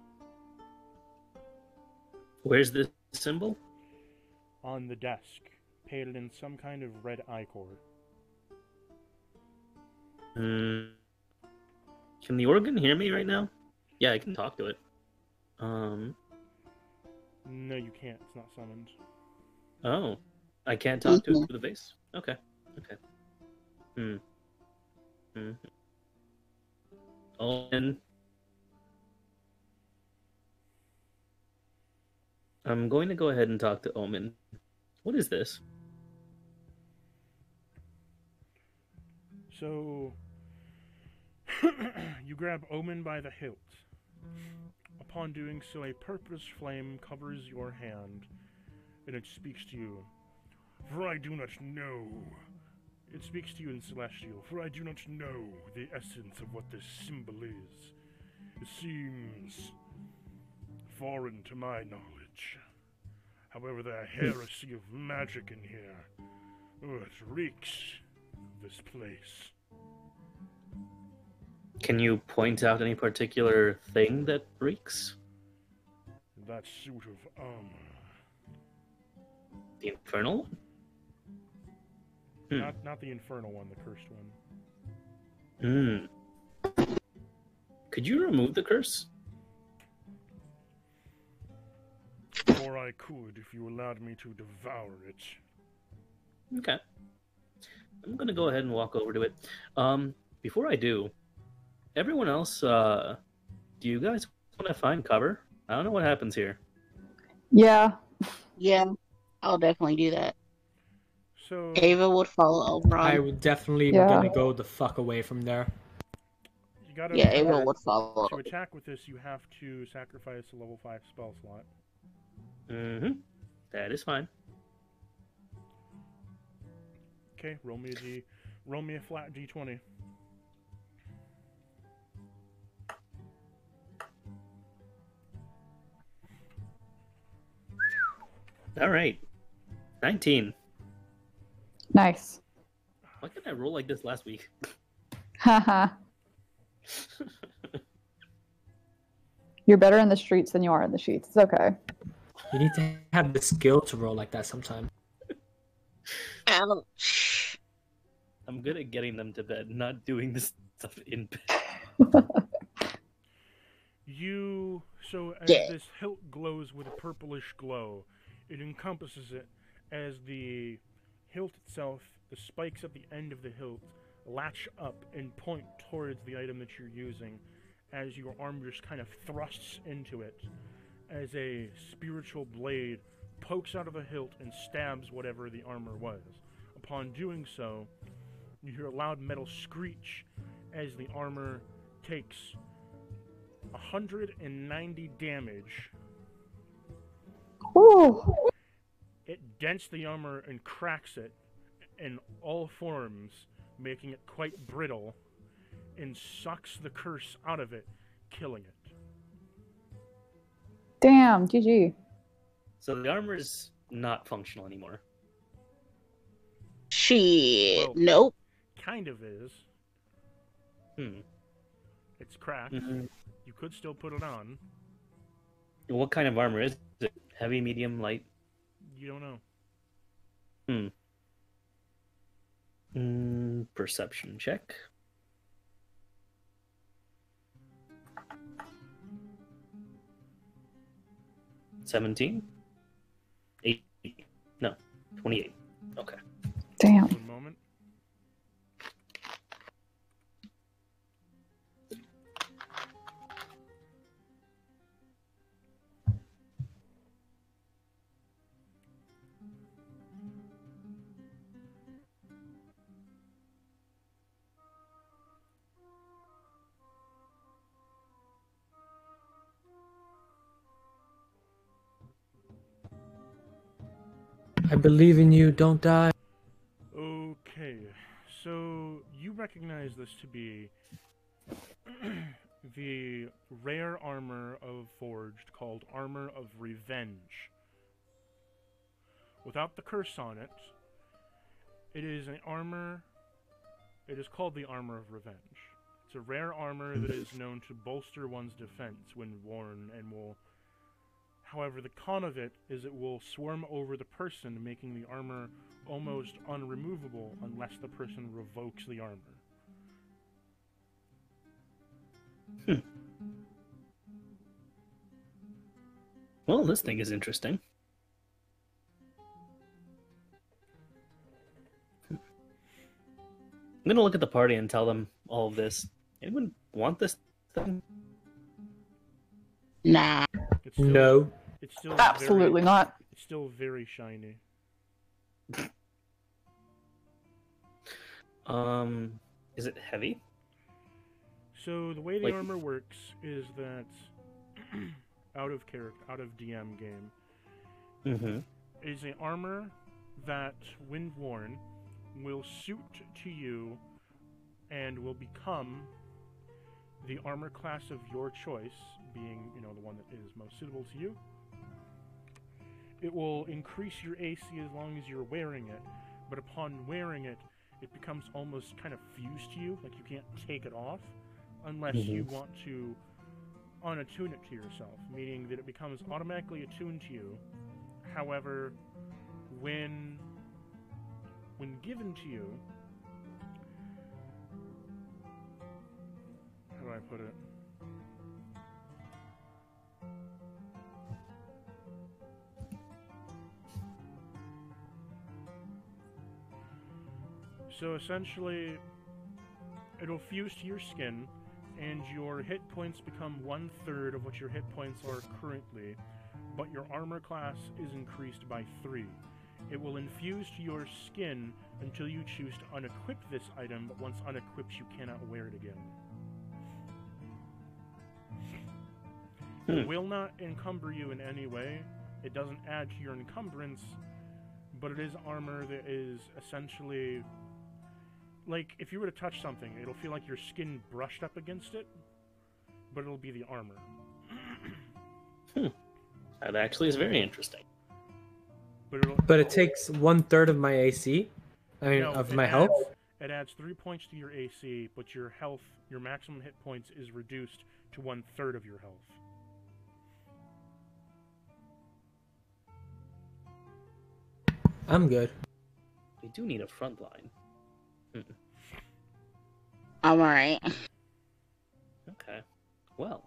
Where's this symbol? On the desk, painted in some kind of red ichor. Hmm. Can the organ hear me right now? Yeah, I can talk to it. Um. No, you can't. It's not summoned. Oh, I can't talk to it Mhm. through the face. Okay. Okay. Hmm. Hmm. Oh, and I'm going to go ahead and talk to Omen. What is this? So, you grab Omen by the hilt. Upon doing so, a purplish flame covers your hand, and it speaks to you. For I do not know. It speaks to you in Celestial, for I do not know the essence of what this symbol is. It seems foreign to my knowledge. However, there are heresy of magic in here. Oh, it reeks of this place. Can you point out any particular thing that reeks? That suit of armor. The infernal one? Hmm. Not, not the infernal one, the cursed one. Hmm. Could you remove the curse? Or I could if you allowed me to devour it. Okay. I'm gonna go ahead and walk over to it. Um, before I do, everyone else, uh, do you guys want to find cover? I don't know what happens here. Yeah. Yeah, I'll definitely do that. So, Ava would follow I Oberon. would definitely Yeah. gonna go the fuck away from there. you gotta Yeah, Ava remember, would follow. to attack with this, you have to sacrifice a level five spell slot. Mm-hmm. That is fine. Okay, roll me a d, roll me a flat d twenty. All right. nineteen. Nice. Why couldn't I roll like this last week? Haha. You're better in the streets than you are in the sheets. It's okay. You need to have the skill to roll like that sometime. Ouch. I'm good at getting them to bed, not doing this stuff in bed. You, so as Yeah. this hilt glows with a purplish glow, it encompasses it as the hilt itself, the spikes at the end of the hilt, latch up and point towards the item that you're using as your arm just kind of thrusts into it as a spiritual blade pokes out of the hilt and stabs whatever the armor was. Upon doing so, you hear a loud metal screech as the armor takes one hundred ninety damage. Woo. It dents the armor and cracks it in all forms, making it quite brittle, and sucks the curse out of it, killing it. Damn. G G. So the armor's not functional anymore. Shit. Well- Nope. Kind of is. Hmm. It's cracked. Mhm. You could still put it on. What kind of armor is it? Heavy, medium, light? You don't know. Hmm. Mm, perception check. Seventeen. Eight. No, twenty-eight. Okay. Damn. One moment. I believe in you. Don't die. Okay, so you recognize this to be the rare armor of Forged called Armor of Revenge. Without the curse on it, it is an armor It is called the Armor of Revenge. It's a rare armor that is known to bolster one's defense when worn and will... However, the con of it is it will swarm over the person, making the armor almost unremovable unless the person revokes the armor. Hmm. Well, this thing is interesting. I'm gonna look at the party and tell them all of this. Anyone want this thing? Nah. It's still, No. It's still Absolutely very, not. It's still very shiny. Um, is it heavy? So the way the Like- armor works is that out of character, out of D M game, Mm-hmm. is an armor that, when worn, will suit to you and will become the armor class of your choice, being, you know, the one that is most suitable to you. It will increase your A C as long as you're wearing it, but upon wearing it, it becomes almost kind of fused to you, like you can't take it off, unless Mhm. you want to unattune it to yourself, meaning that it becomes automatically attuned to you. However, when when given to you, how do I put it? So essentially, it'll fuse to your skin, and your hit points become one third of what your hit points are currently, but your armor class is increased by three. It will infuse to your skin until you choose to unequip this item, but once unequipped, you cannot wear it again. It Hmm. will not encumber you in any way. It doesn't add to your encumbrance, but it is armor that is essentially... Like, if you were to touch something, it'll feel like your skin brushed up against it, but it'll be the armor. That actually is very interesting. But, it'll, But it takes one third of my A C. I mean, no, of it my adds, health. It adds three points to your A C, but your health, your maximum hit points is reduced to one third of your health. I'm good. We do need a front line. Hmm. I'm alright. Okay. Well,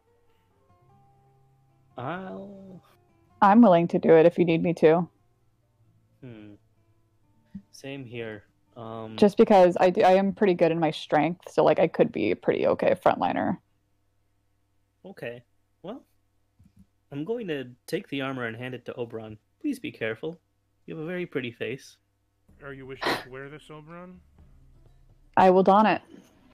I'll. I'm willing to do it if you need me to. Hmm. Same here. Um. Just because I, do, I am pretty good in my strength, so like I could be a pretty okay frontliner. Okay. Well, I'm going to take the armor and hand it to Oberon. Please be careful. You have a very pretty face. Are you wishing to wear this, Oberon? I will don it.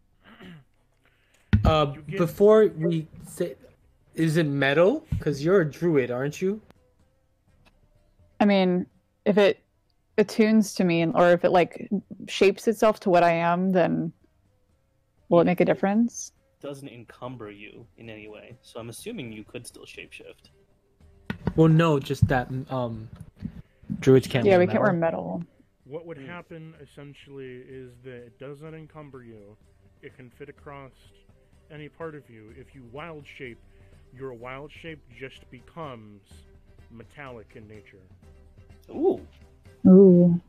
Uh, You get- before we say, is it metal? Because you're a druid, aren't you? I mean, if it attunes to me, or if it like shapes itself to what I am, then will it make a difference? Doesn't encumber you in any way, so I'm assuming you could still shapeshift. Well, no, just that um, druids can't. Yeah, wear we can't wear metal. metal. What would Hmm. happen, essentially, is that it does not encumber you. It can fit across any part of you. If you wild shape, your wild shape just becomes metallic in nature. Ooh, Ooh.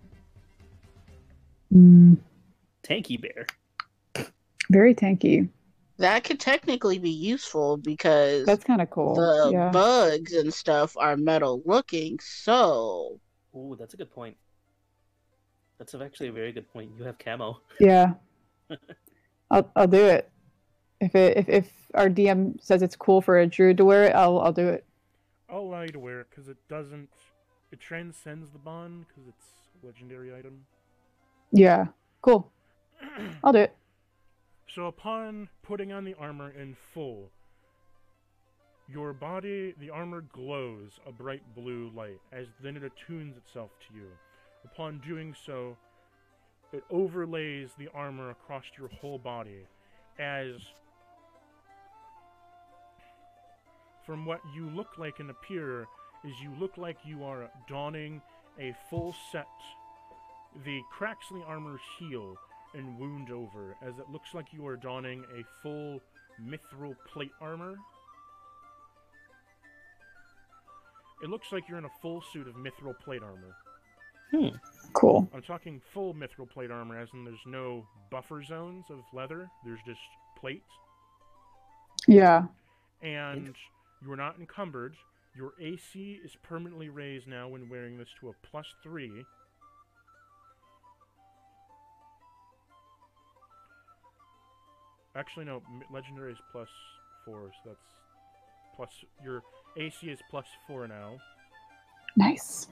Mm, tanky bear. very tanky. That could technically be useful because That's kind of cool. the Yeah. bugs and stuff are metal looking, so Ooh, that's a good point. That's actually a very good point. You have camo. Yeah. I'll I'll do it. If it if, if our D M says it's cool for a druid to wear it, I'll I'll do it. I'll allow you to wear it because it doesn't. It transcends the bond because it's a legendary item. Yeah. Cool. I'll do it. So upon putting on the armor in full, your body, the armor glows a bright blue light, as then it attunes itself to you. Upon doing so, it overlays the armor across your whole body, as from what you look like and appear, is you look like you are donning a full set. The cracks in the armor heal, and wound over, as it looks like you are donning a full mithril plate armor. It looks like you're in a full suit of mithril plate armor. Hmm. Cool. I'm talking full mithril plate armor, as in there's no buffer zones of leather. There's just plate. Yeah. And you are not encumbered. Your A C is permanently raised now when wearing this to a plus three. Actually, no. Legendary is plus four, so that's plus. Your A C is plus four now. Nice.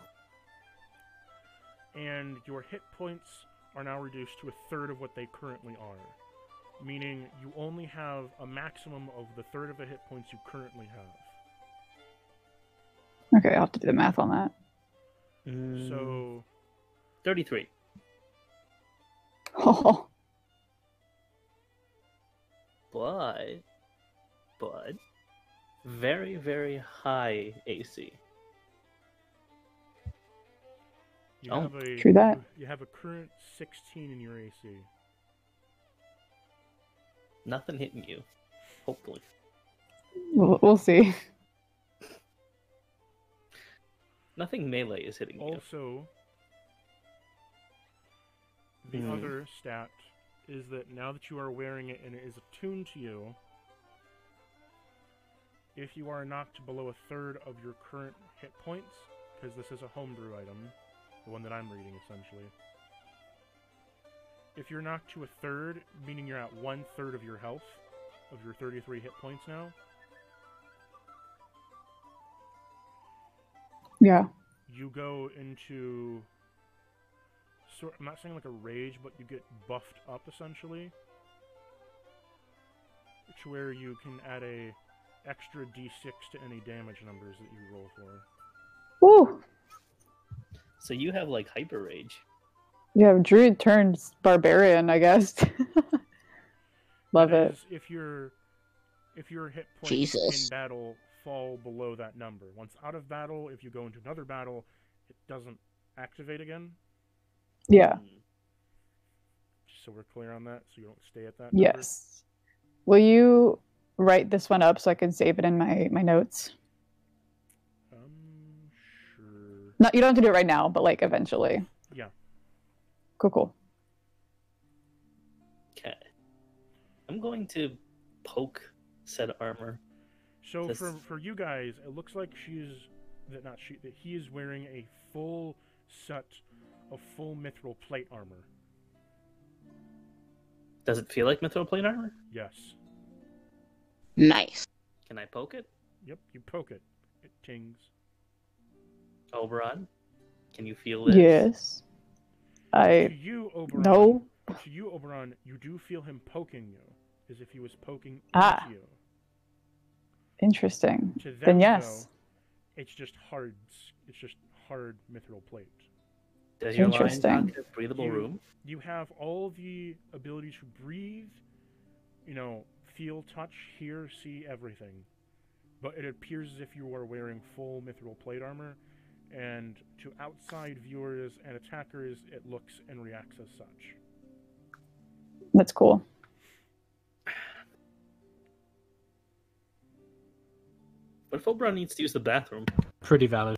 And your hit points are now reduced to a third of what they currently are. Meaning you only have a maximum of the third of the hit points you currently have. Okay, I'll have to do the math on that. Mm, So, thirty-three. Oh, But, but, very, very high A C. you Oh, have a true that. You, you have a current sixteen in your A C. Nothing hitting you. Hopefully. we'll, we'll see. Nothing melee is hitting you. Also, the Hmm. other stat is that now that you are wearing it and it is attuned to you, if you are knocked below a third of your current hit points, because this is a homebrew item, the one that I'm reading essentially, if you're knocked to a third, meaning you're at one third of your health, of your thirty-three hit points now, Yeah. you go into sort I'm not saying like a rage, but you get buffed up essentially, to where you can add a extra d six to any damage numbers that you roll for. Woo! So you have like hyper rage. Yeah, druid turns barbarian, I guess. Love That it. is if your if your hit points Jesus. in battle fall below that number. Once out of battle, if you go into another battle, it doesn't activate again. Yeah. Hmm. Just so we're clear on that, so you don't stay at that number. Yes. Will you write this one up so I can save it in my, my notes? Um, sure. Not you don't have to do it right now, but like eventually. Yeah. Cool, cool. Okay. I'm going to poke said armor. So This- for for you guys, it looks like she's that not she that he is wearing a full set of full mithril plate armor. Does it feel like mithril plate armor? Yes. Nice. Can I poke it? Yep. You poke it, it tings. Oberon, can you feel this? Yes. To I you, Oberon. no. To you, Oberon, you do feel him poking you, as if he was poking Ah. into you. Interesting. To them, Then yes. though, it's just hard. It's just hard mithril plate. Does your lion Interesting. not have breathable You- room? You have all the ability to breathe, you know, feel, touch, hear, see everything. But it appears as if you are wearing full mithril plate armor, and to outside viewers and attackers, it looks and reacts as such. That's cool. What if Oberon needs to use the bathroom? Pretty valid.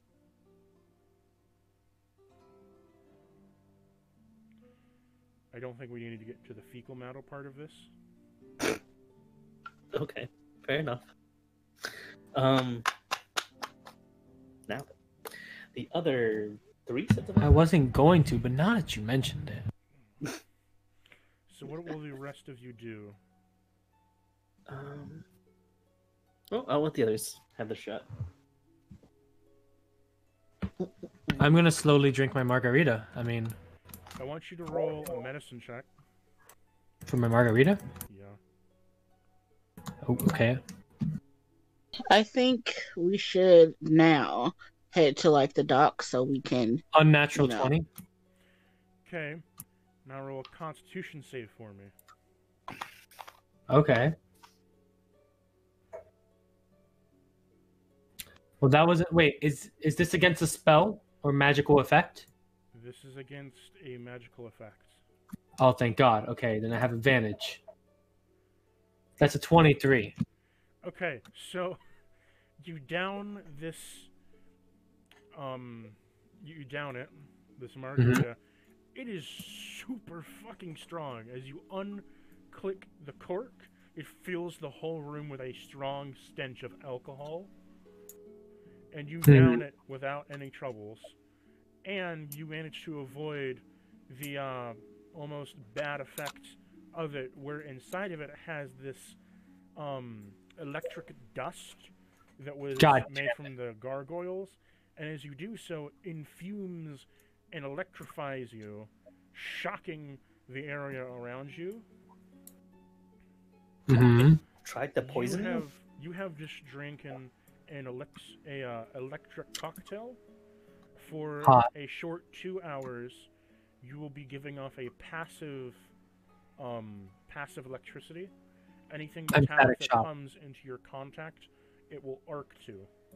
I don't think we need to get to the fecal matter part of this. Okay, fair enough. Um, now, the other three sets of I wasn't going to, but now that you mentioned it. So what will the rest of you do? Um, well, I'll let the others have the shot. I'm gonna slowly drink my margarita. I mean, I want you to roll a medicine check. for my margarita? Yeah. Oh, okay. I think we should now head to like the dock so we can. Unnatural No. twenty. Okay. Now roll a Constitution save for me. Okay. Well, that wasn't. Wait, is is this against a spell or magical effect? This is against a magical effect. Oh, thank God. Okay, then I have advantage. That's a twenty-three. Okay, so you down this. Um, you down it. This margarita. It is super fucking strong. As you unclick the cork, it fills the whole room with a strong stench of alcohol. And you down it without any troubles. And you manage to avoid the uh, almost bad effect of it, where inside of it has this um, electric dust that was God made from the gargoyles. And as you do so, infumes and electrifies you, shocking the area around you. Mm-hmm. Tried to poison you you? have you have just drinking an elix- a uh, electric cocktail for Hot. a short two hours. You will be giving off a passive, um, passive electricity. Anything I'm metallic static that shock. comes into your contact, it will arc to.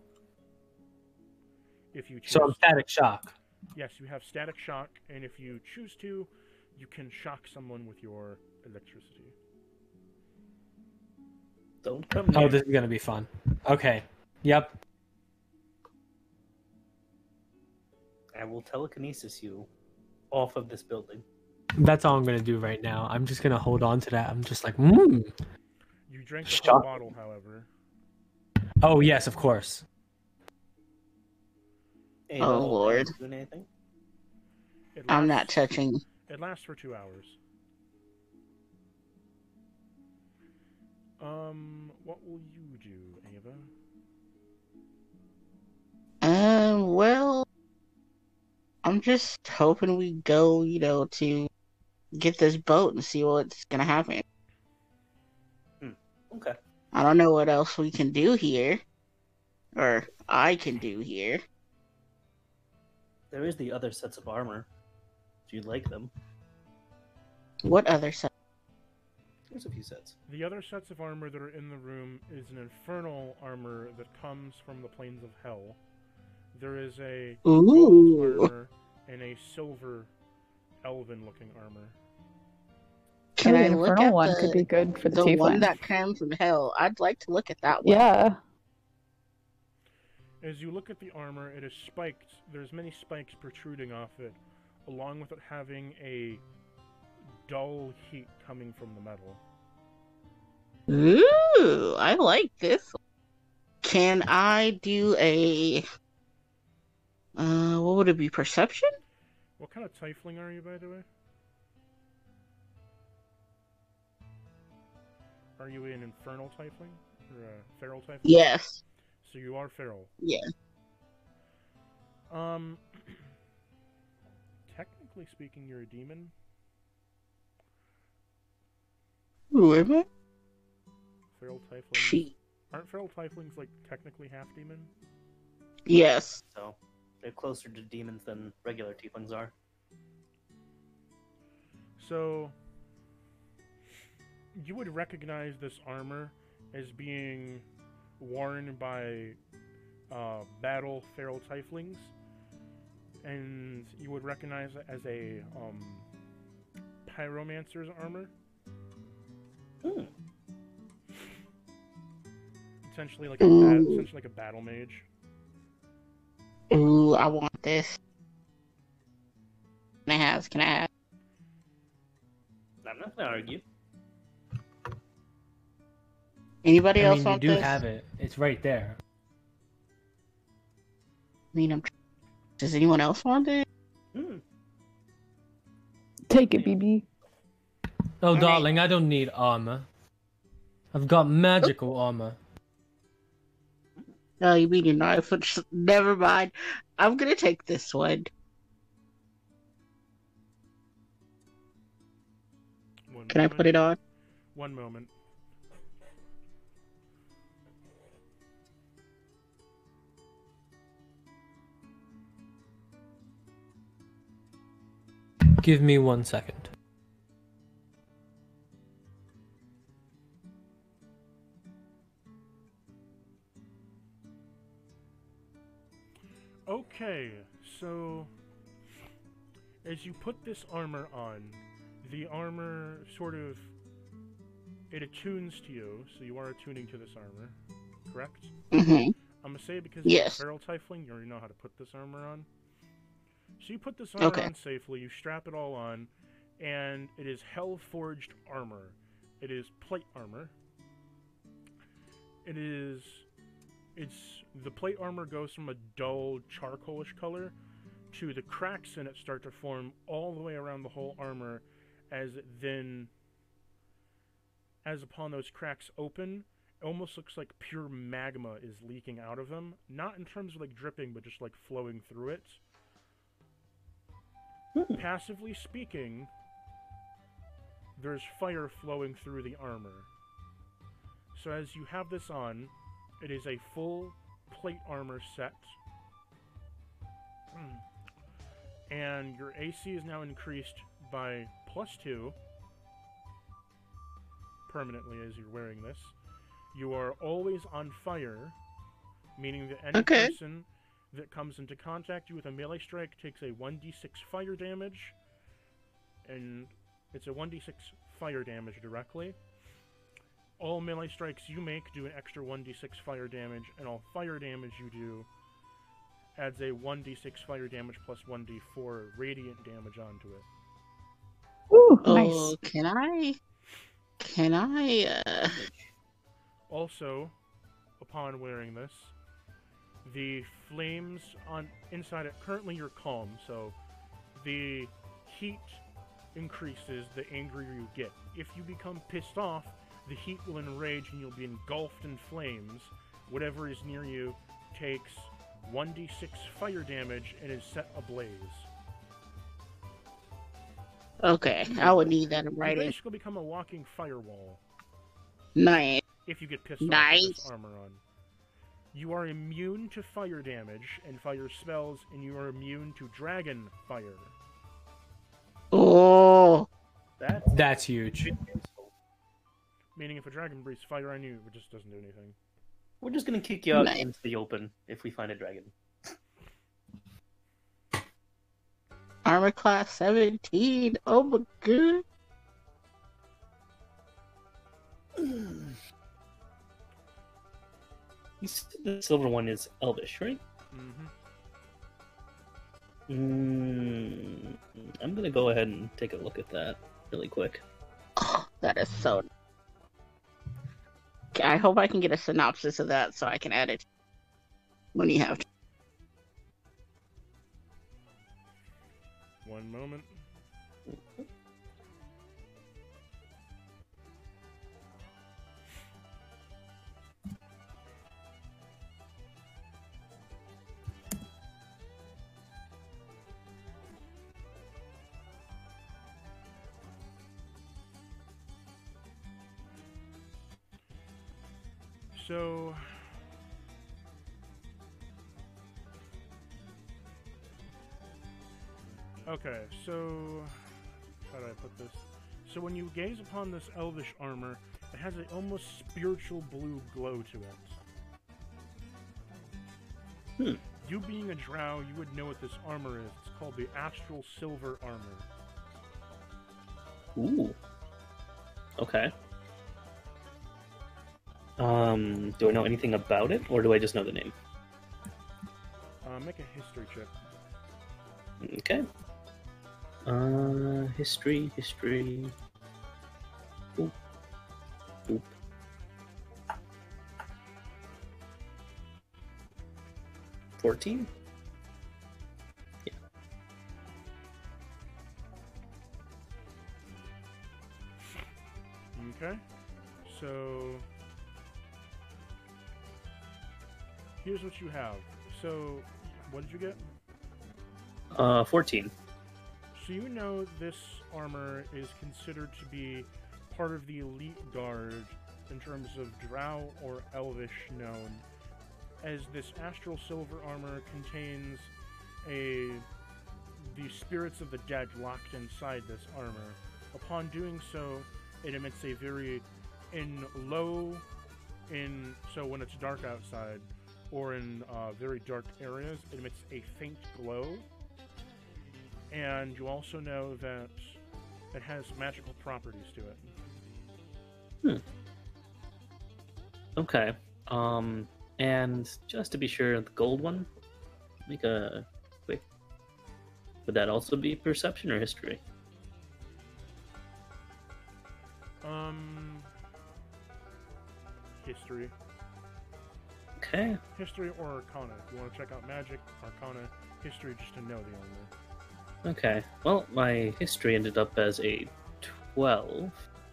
If you choose. So I'm static shock. Yes, you have static shock, and if you choose to, you can shock someone with your electricity. Don't come Oh, near. this is gonna be fun. Okay. Yep. I will telekinesis you off of this building. That's all I'm gonna do right now. I'm just gonna hold on to that. I'm just like, mmm. You drank the whole Shock. bottle, however. Oh yes, of course. Ava, Oh, are you Lord. doing anything? It I'm not lasts- touching. It lasts for two hours. Um, what will you do, Ava? Um, well, I'm just hoping we go, you know, to get this boat and see what's gonna happen. Okay. I don't know what else we can do here, or I can do here. There is the other sets of armor. If you'd like them. What other side? There's a few sets. The other sets of armor that are in the room is an infernal armor that comes from the plains of hell. There is a gold Ooh. armor and a silver elven-looking armor. Can Oh, the I look infernal at one the could be good for the, the one tiefling. that came from hell? I'd like to look at that one. Yeah. As you look at the armor, it is spiked. There's many spikes protruding off it, along with it having a dull heat coming from the metal. Ooh, I like this. Can I do a uh what would it be, perception? What kind of tiefling are you, by the way? Are you an infernal tiefling? Or a feral tiefling? Yes. So you are feral. Yeah. Um, technically speaking, you're a demon. Ooh, am I? Feral tieflings. She. Aren't feral tieflings, like, technically half demon? Yes. So they're closer to demons than regular tieflings are. So, you would recognize this armor as being worn by uh, battle feral tieflings, and you would recognize it as a um, pyromancer's armor. Hmm. Essentially like a bat- Ooh. essentially like a battle mage. Ooh, I want this. Can I have? Can I have? I'm not gonna argue. Anybody I else mean, you want do this? have it. It's right there. I mean, I'm. Does anyone else want it? Hmm. Take it, B B. Oh, Alright. darling, I don't need armor. I've got magical armor. No, you mean your knife? Which, never mind. I'm gonna take this one. One Can I moment. put it on? One moment. Give me one second. Okay, so as you put this armor on, the armor sort of it attunes to you, so you are attuning to this armor, correct? Mm-hmm. I'm gonna say because Yes. you're a feral tiefling, you already know how to put this armor on. So you put this armor Okay. on safely, you strap it all on, and it is hell-forged armor. It is plate armor. It is... It's... The plate armor goes from a dull, charcoalish color to the cracks in it start to form all the way around the whole armor, as it then... As upon those cracks open, it almost looks like pure magma is leaking out of them. Not in terms of like dripping, but just like flowing through it. Hmm. Passively speaking, there's fire flowing through the armor. So as you have this on, it is a full plate armor set. And your A C is now increased by plus two permanently as you're wearing this. You are always on fire, meaning that any Okay. person that comes into contact you with a melee strike takes a one d six fire damage, and it's a one d six fire damage directly. All melee strikes you make do an extra one d six fire damage, and all fire damage you do adds a one d six fire damage plus one d four radiant damage onto it. Ooh, Oh, nice. can I? Can I? Uh... Also, upon wearing this, the flames on inside it, currently you're calm, so the heat increases the angrier you get. If you become pissed off, the heat will enrage and you'll be engulfed in flames. Whatever is near you takes one d six fire damage and is set ablaze. Okay, I would need that in You writing. basically become a walking firewall Nice. if you get pissed off with Nice. this armor on. You are immune to fire damage and fire spells, and you are immune to dragon fire. Oh, That's That's huge. Meaning if a dragon breathes fire on you, it just doesn't do anything. We're just gonna kick you out Nice. into the open if we find a dragon. armor class seventeen. Oh my god. You said the silver one is elvish, right? Mm-hmm. Mm, I'm gonna go ahead and take a look at that really quick. Oh, that is so. Okay, I hope I can get a synopsis of that so I can add it when you have to. One moment. So, okay, so, how do I put this? So when you gaze upon this elvish armor, it has an almost spiritual blue glow to it. Hmm. You being a drow, you would know what this armor is. It's called the Astral Silver Armor. Ooh. Okay. Um, do I know anything about it, or do I just know the name? Uh, make a history check. Okay. Uh, history, history. Oop. Oop. Fourteen? Okay. So here's what you have. So what did you get? Uh, fourteen. So you know this armor is considered to be part of the elite guard in terms of drow or elvish known, as this astral silver armor contains a the spirits of the dead locked inside this armor. Upon doing so, it emits a very in low in so when it's dark outside or in uh, very dark areas, it emits a faint glow. And you also know that It has magical properties to it. Hmm. Okay. Um, and just to be sure, the gold one, make a quick. Would that also be perception or history? Um, history. Okay. History or Arcana. If you want to check out magic, Arcana, history, just to know the armor. Okay. Well, my history ended up as a twelve.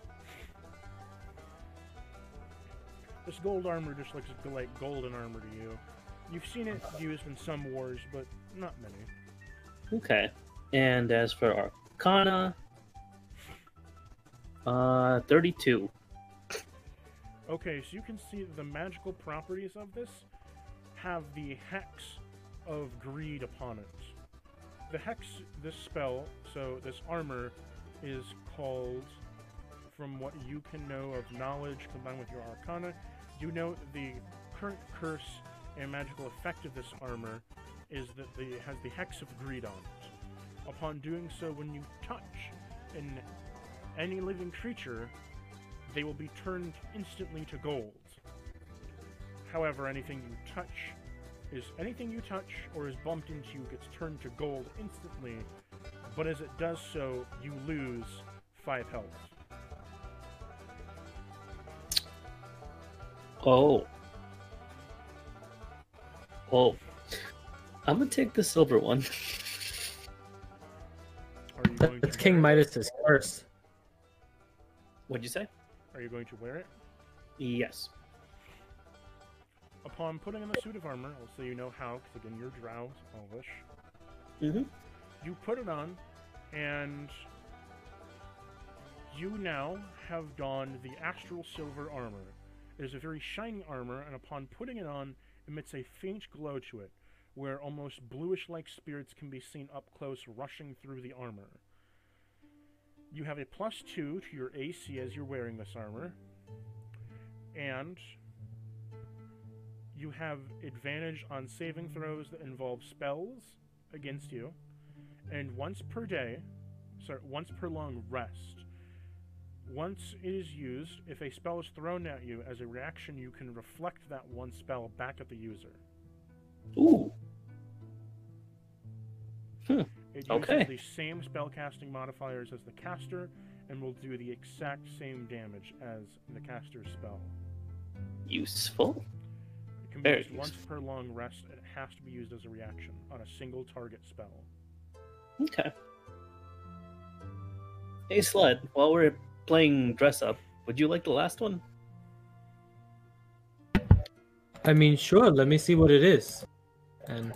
This gold armor just looks like golden armor to you. You've seen it used in some wars, but not many. Okay. And as for Arcana, uh, thirty-two. Okay, so you can see the magical properties of this have the hex of greed upon it. The hex, this spell, so this armor, is called, from what you can know of knowledge combined with your Arcana, you know the current curse and magical effect of this armor is that the, it has the hex of greed on it. Upon doing so, when you touch an, any living creature, they will be turned instantly to gold. However, anything you touch is anything you touch or is bumped into gets turned to gold instantly, but as it does so, you lose five health. Oh. Oh. I'm gonna take the silver one. Are you going That's to King wear it? Midas's curse. What'd you say? Are you going to wear it? Yes. Upon putting on the suit of armor, I'll say you know how, because again, you're drow, elvish. Mm-hmm. You put it on, and you now have donned the astral silver armor. It is a very shiny armor, and upon putting it on, emits a faint glow to it, where almost bluish-like spirits can be seen up close rushing through the armor. You have a plus two to your A C as you're wearing this armor, and you have advantage on saving throws that involve spells against you, and once per day, sorry, once per long rest. Once it is used, if a spell is thrown at you, as a reaction you can reflect that one spell back at the user. Ooh. Hmm. It uses Okay. the same spellcasting modifiers as the caster, and will do the exact same damage as the caster's spell. Useful. It can be Very used once useful. per long rest, and it has to be used as a reaction on a single target spell. Okay. Hey, Sled, while we're playing dress up, would you like the last one? I mean, sure. Let me see what it is. And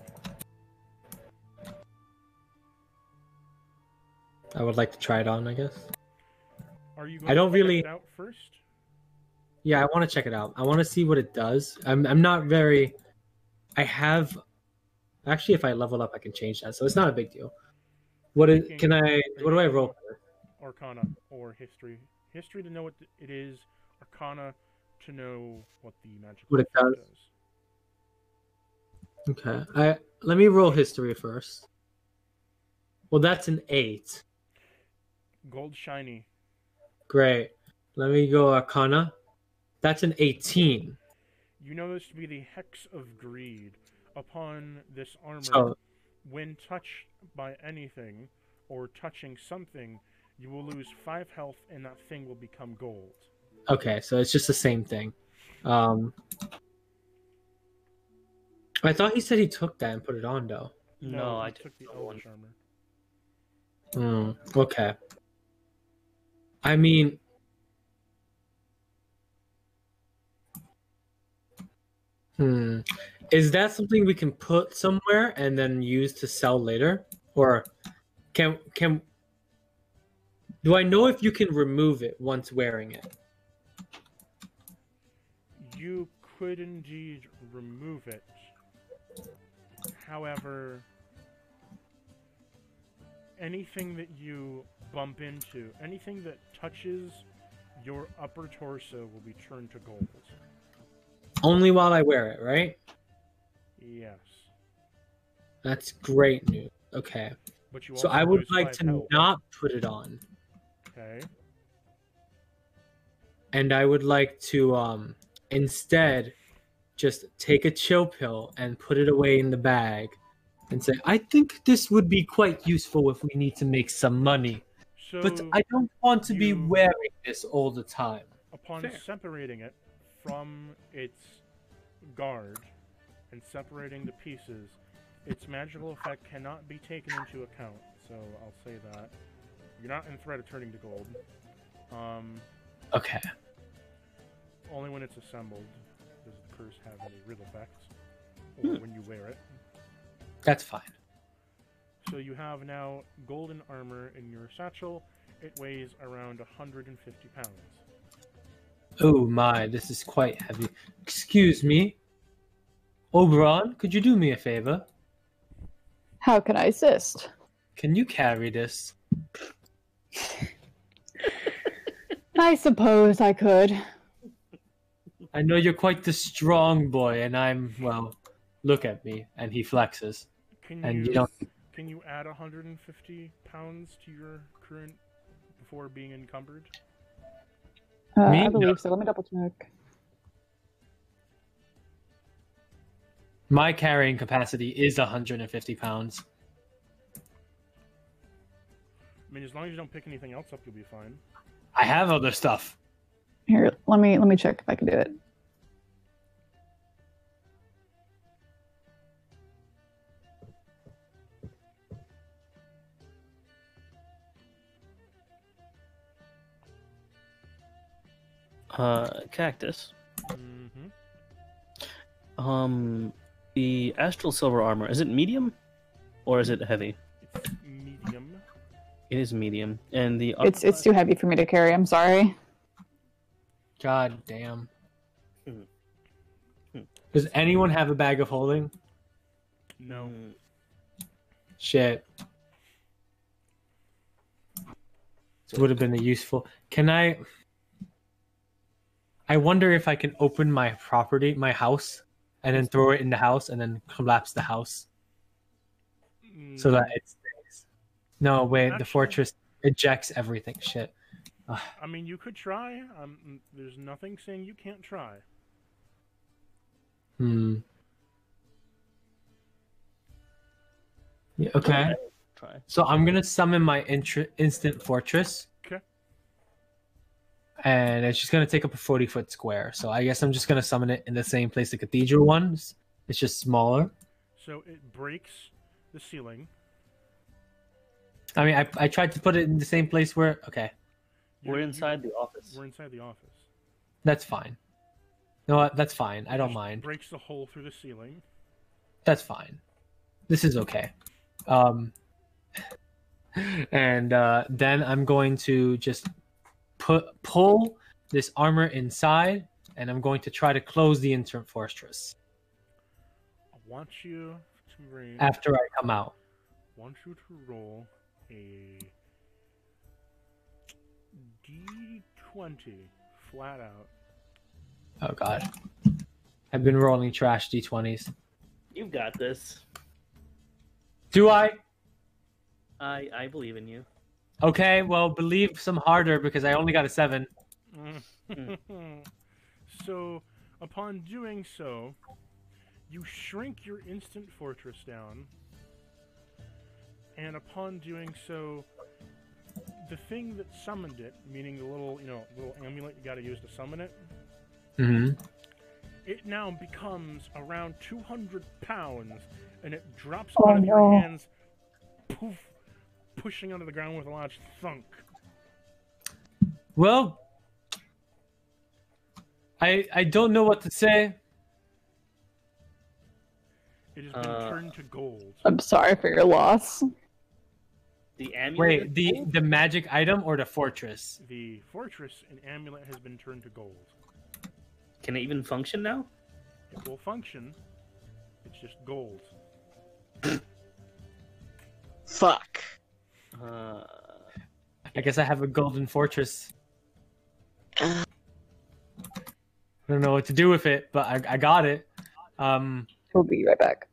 I would like to try it on, I guess. Are you I going don't to check really- it out first? Yeah, I want to check it out. I want to see what it does. I'm I'm not very. I have. Actually, if I level up, I can change that, so it's not a big deal. What is, can I? What do I roll for? Arcana or history. History to know what it is. Arcana to know what the magic What it effect does. Okay. I let me roll history first. Well, that's an eight. Gold shiny. Great. Let me go Arcana. That's an eighteen. You know this to be the Hex of Greed. Upon this armor, So, when touched by anything or touching something, you will lose five health and that thing will become gold. okay, so it's just the same thing. Um, I thought he said he took that and put it on, though. No, I you took the took the one. Elvish armor. Hmm. Okay. I mean, hmm. Is that something we can put somewhere and then use to sell later, or can can? Do I know if you can remove it once wearing it? You could indeed remove it. However, anything that you bump into, anything that touches your upper torso will be turned to gold. Only while I wear it, right? Yes. That's great news. Okay. But you So also I would lose like five to health. not put it on. Okay. And I would like to um instead just take a chill pill and put it away in the bag and say, I think this would be quite useful if we need to make some money. So But I don't want to be you- wearing this all the time. upon Fair. separating it from its guard and separating the pieces, its magical effect cannot be taken into account. So I'll say that. You're not in threat of turning to gold. Um, Okay. only when it's assembled does the curse have any real effects, or Hmm. when you wear it. That's fine. So you have now golden armor in your satchel. It weighs around one hundred fifty pounds. Oh my, this is quite heavy. Excuse me. Oberon, could you do me a favor? How can I assist? Can you carry this? I suppose I could. I know you're quite the strong boy, and I'm, well, look at me. And he flexes. Can And you, you don't. can you add one hundred fifty pounds to your current before being encumbered? Uh, Me? I believe No. so. Let me double check. My carrying capacity is one hundred fifty pounds. I mean, as long as you don't pick anything else up, you'll be fine. I have other stuff. Here, let me let me check if I can do it. Uh, Cactus. Mm-hmm. Um, the astral silver armor, is it medium? Or is it heavy? It's medium. It is medium. And the It's it's too heavy for me to carry. I'm sorry. God damn. Hmm. Hmm. Does anyone have a bag of holding? No. Mm, Shit. This would have been a useful. Can I? I wonder if I can open my property, my house, and then throw it in the house, and then collapse the house so that it stays. No, wait. The Actually- fortress ejects everything. Shit. I mean, you could try. Um, there's nothing saying you can't try. Hmm. Yeah, okay. try. So I'm gonna summon my intr- instant fortress. Okay. And it's just gonna take up a forty foot square. So I guess I'm just gonna summon it in the same place the cathedral ones. It's just smaller. So it breaks the ceiling. I mean, I, I tried to put it in the same place where. Okay, We're You're- inside the office. We're inside the office. that's fine. No, what? That's fine. I don't Just mind. Breaks the hole through the ceiling. That's fine. This is okay. Um, and uh, then I'm going to just put pull this armor inside, and I'm going to try to close the instant fortress I want you to read. after I come out. want you to roll a d twenty flat out. Oh god, I've been rolling trash d twenties. You've got this. Do I? I I believe in you. Okay, well, believe some harder because I only got a seven. So, upon doing so, you shrink your instant fortress down, and upon doing so, the thing that summoned it, meaning the little, you know, little amulet you got to use to summon it, Mm-hmm. it now becomes around two hundred pounds, and it drops Oh, out of your no. hands, poof, pushing onto the ground with a large thunk. Well, I I don't know what to say. It has been Uh, turned to gold. I'm sorry for your loss. The amulet. Wait, the the magic item or the fortress? The fortress and amulet has been turned to gold. Can it even function now? It will function. It's just gold. Fuck. Uh, I guess I have a golden fortress. Uh, I don't know what to do with it, but I I got it. Um, We'll be right back.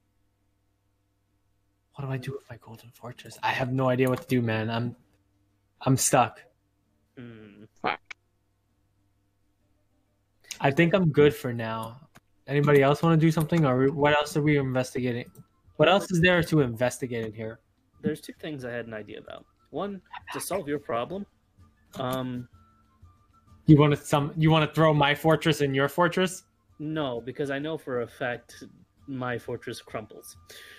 what do I do with my golden fortress? I have no idea what to do, man. I'm I'm stuck. Hmm. Fuck. I think I'm good for now. Anybody else want to do something, or what else are we investigating? What else is there to investigate in here? There's two things I had an idea about. One, to solve your problem. Um, You want to some? You want to throw my fortress in your fortress? no, because I know for a fact my fortress crumbles.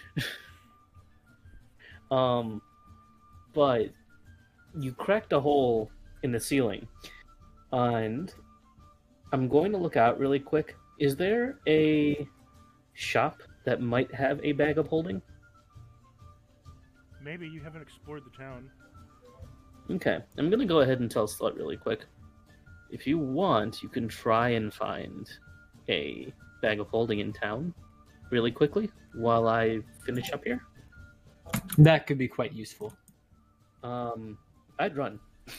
um, but you cracked a hole in the ceiling, and I'm going to look out really quick. Is there a shop that might have a bag of holding? Maybe you haven't explored the town. Okay, I'm going to go ahead and tell Slut really quick. If you want, you can try and find a bag of holding in town really quickly while I finish up here. That could be quite useful. Um, I'd run.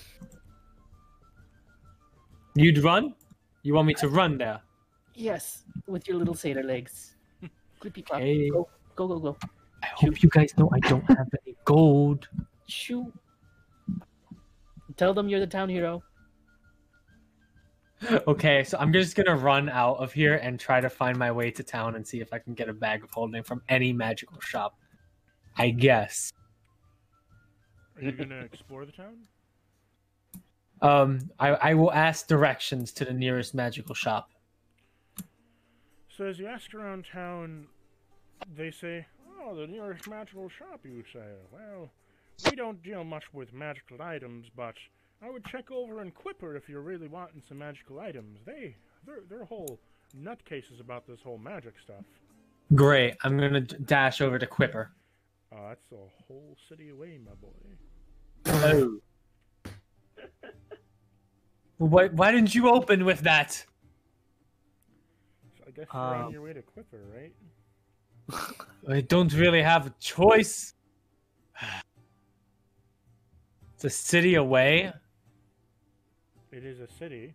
You'd run? You want me to run there? Yes, with your little satyr legs. Clippy clop. Okay. Go, go, go, go. I hope you guys know I don't have any gold. Shoot. Tell them you're the town hero. Okay, so I'm just gonna run out of here and try to find my way to town and see if I can get a bag of holding from any magical shop. I guess. Are you gonna explore the town? Um, I, I will ask directions to the nearest magical shop. So as you ask around town, they say, "Oh, the nearest magical shop." You say, "Well, we don't deal much with magical items, but I would check over in Quipper if you're really wanting some magical items. They, they're, they're whole nutcases about this whole magic stuff." Great, I'm gonna d- dash over to Quipper. Uh, that's a whole city away, my boy. Oh. Why, why didn't you open with that? So I guess you're on Um. your way to Quipper, right? I don't really have a choice. It's a city away. It is a city.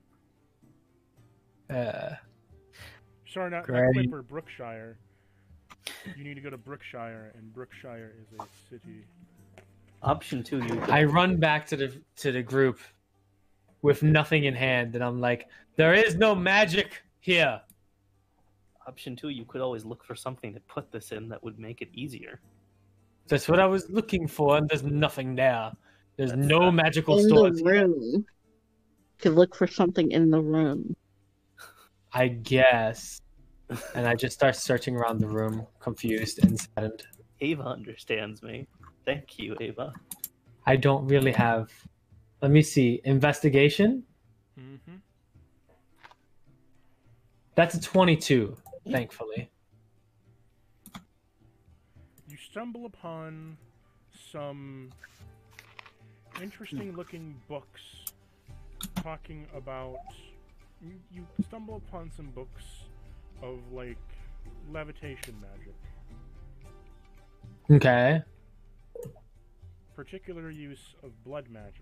Uh, Sorry, not, not Great. Quipper, Brookshire. You need to go to Brookshire, and Brookshire is a city. Option two, you. I run back to the to the group with nothing in hand, and I'm like, "There is no magic here." Option two, you could always look for something to put this in that would make it easier. That's what I was looking for, and there's nothing there. There's That's no not- magical In stores. the room. Could look for something in the room. I guess. And I just start searching around the room, confused and saddened. Ava understands me. Thank you, Ava. I don't really have. Let me see. Investigation? Mm-hmm. That's a twenty-two, thankfully. You stumble upon some interesting-looking books talking about. You, you stumble upon some books of like levitation magic, Okay. particular use of blood magic.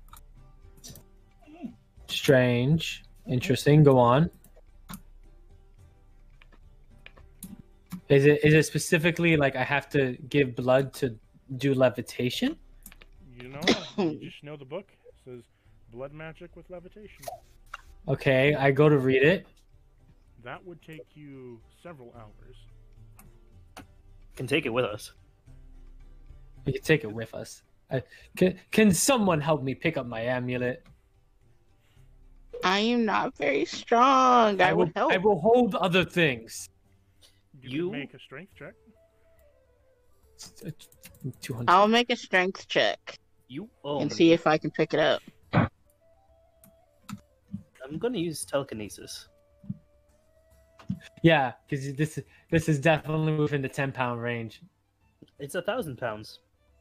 Strange. Interesting. Go on. Is it is it specifically like I have to give blood to do levitation? You know, you just know the book. It says blood magic with levitation. Okay, I go to read it. That would take you several hours. Can take it with us. We can take it with us. I, can can someone help me pick up my amulet? I am not very strong. I, will would help. I will hold other things. You, You- could make a strength check. Two hundred. I'll make a strength check You owe and me. see if I can pick it up. I'm gonna use telekinesis. Yeah, because this this is definitely within the ten pound range. It's a thousand pounds.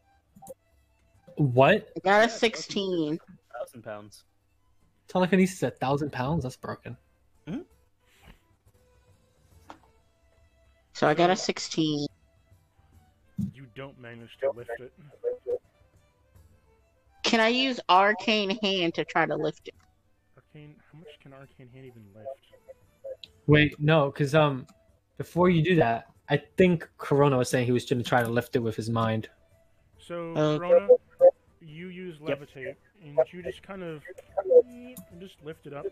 What? I got a sixteen. Thousand pounds. Telekinesis a thousand pounds? That's broken. So I got a sixteen. You don't manage to lift it. Can I use arcane hand to try to lift it? Arcane. How much can arcane hand even lift? Wait, no, because um, before you do that, I think Corona was saying he was going to try to lift it with his mind. So, Uh, Corona, you you use Yep. levitate, and you just kind of and just lift it up.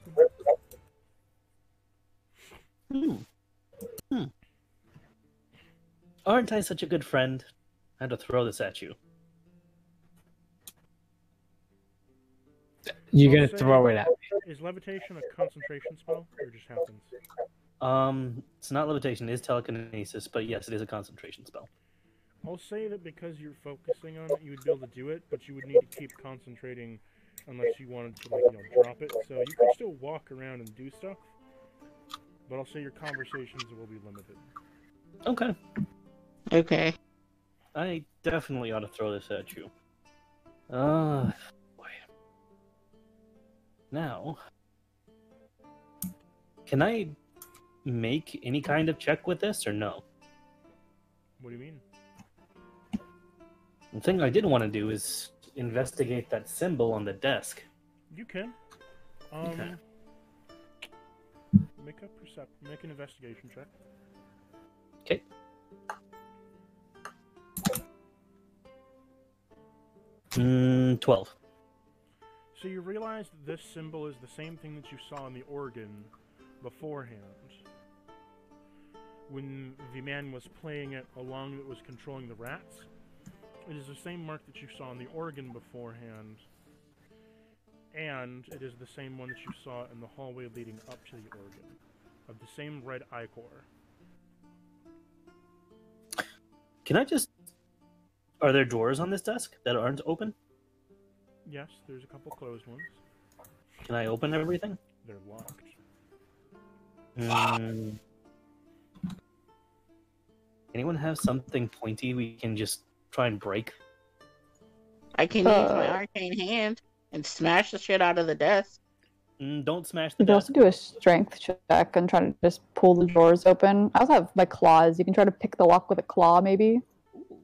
Hmm. Hmm. Aren't I such a good friend? I had to throw this at you. You're I'll gonna say- throw it at me. Is levitation a concentration spell, or just happens? Um, it's not levitation, it is telekinesis, but yes, it is a concentration spell. I'll say that because you're focusing on it, you would be able to do it, but you would need to keep concentrating unless you wanted to, like, you know, drop it. So you could still walk around and do stuff, but I'll say your conversations will be limited. Okay. Okay. I definitely ought to throw this at you. Uh, boy. Now, can I make any kind of check with this or no? What do you mean? The thing I did want to do is investigate that symbol on the desk. You can. Um, Okay. Make a percep- make an investigation check. Okay. Mm, twelve. So you realize that this symbol is the same thing that you saw in the organ beforehand. When the man was playing it along that was controlling the rats, it is the same mark that you saw in the organ beforehand, and it is the same one that you saw in the hallway leading up to the organ, of the same red ichor. Can I just... Are there drawers on this desk that aren't open? Yes, there's a couple closed ones. Can I open everything? They're locked. Mm. Anyone have something pointy we can just try and break? I can use my Uh. arcane hand and smash the shit out of the desk. Mm, don't smash the You can desk. also do a strength check and try to just pull the drawers open. I also have my claws. You can try to pick the lock with a claw, maybe. Ooh.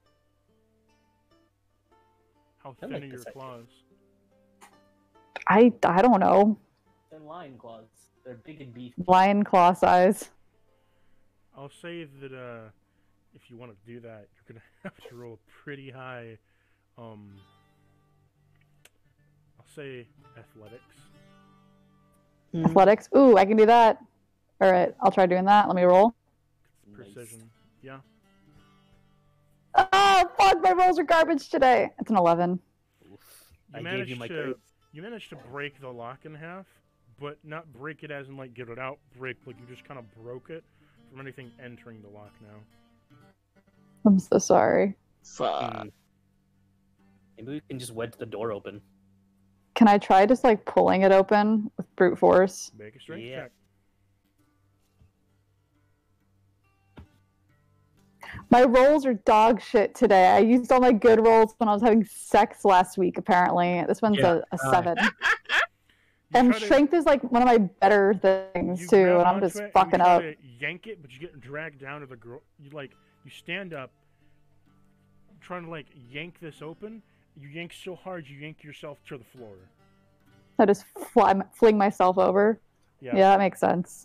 How I thin like are your this idea. claws? I, I don't know. They're lion claws. They're big and beefy. Lion claw size. I'll say that uh, if you want to do that, you're gonna have to roll pretty high. Um, I'll say athletics. Mm. Athletics. Ooh, I can do that. All right, I'll try doing that. Let me roll. Nice. Precision. Yeah. Oh, fuck, my rolls are garbage today. It's an eleven. Oof. You I gave managed you my to grades. you managed to break the lock in half, but not break it as in like get it out. Break like you just kind of broke it from anything entering the lock now. I'm so sorry. Fuck. Hmm. Maybe we can just wedge the door open. Can I try just like pulling it open with brute force? Make a strength Yeah. check. My rolls are dog shit today. I used all my good rolls when I was having sex last week, apparently. This one's Yeah, a, a uh, seven. You And try to- strength is like one of my better things you too, grab and I'm onto just it and fucking you try up. to yank it, but you get dragged down to the gro- you like you stand up, trying to like yank this open. You yank so hard, you yank yourself to the floor. I just fly, fling myself over. Yeah. Yeah, that makes sense.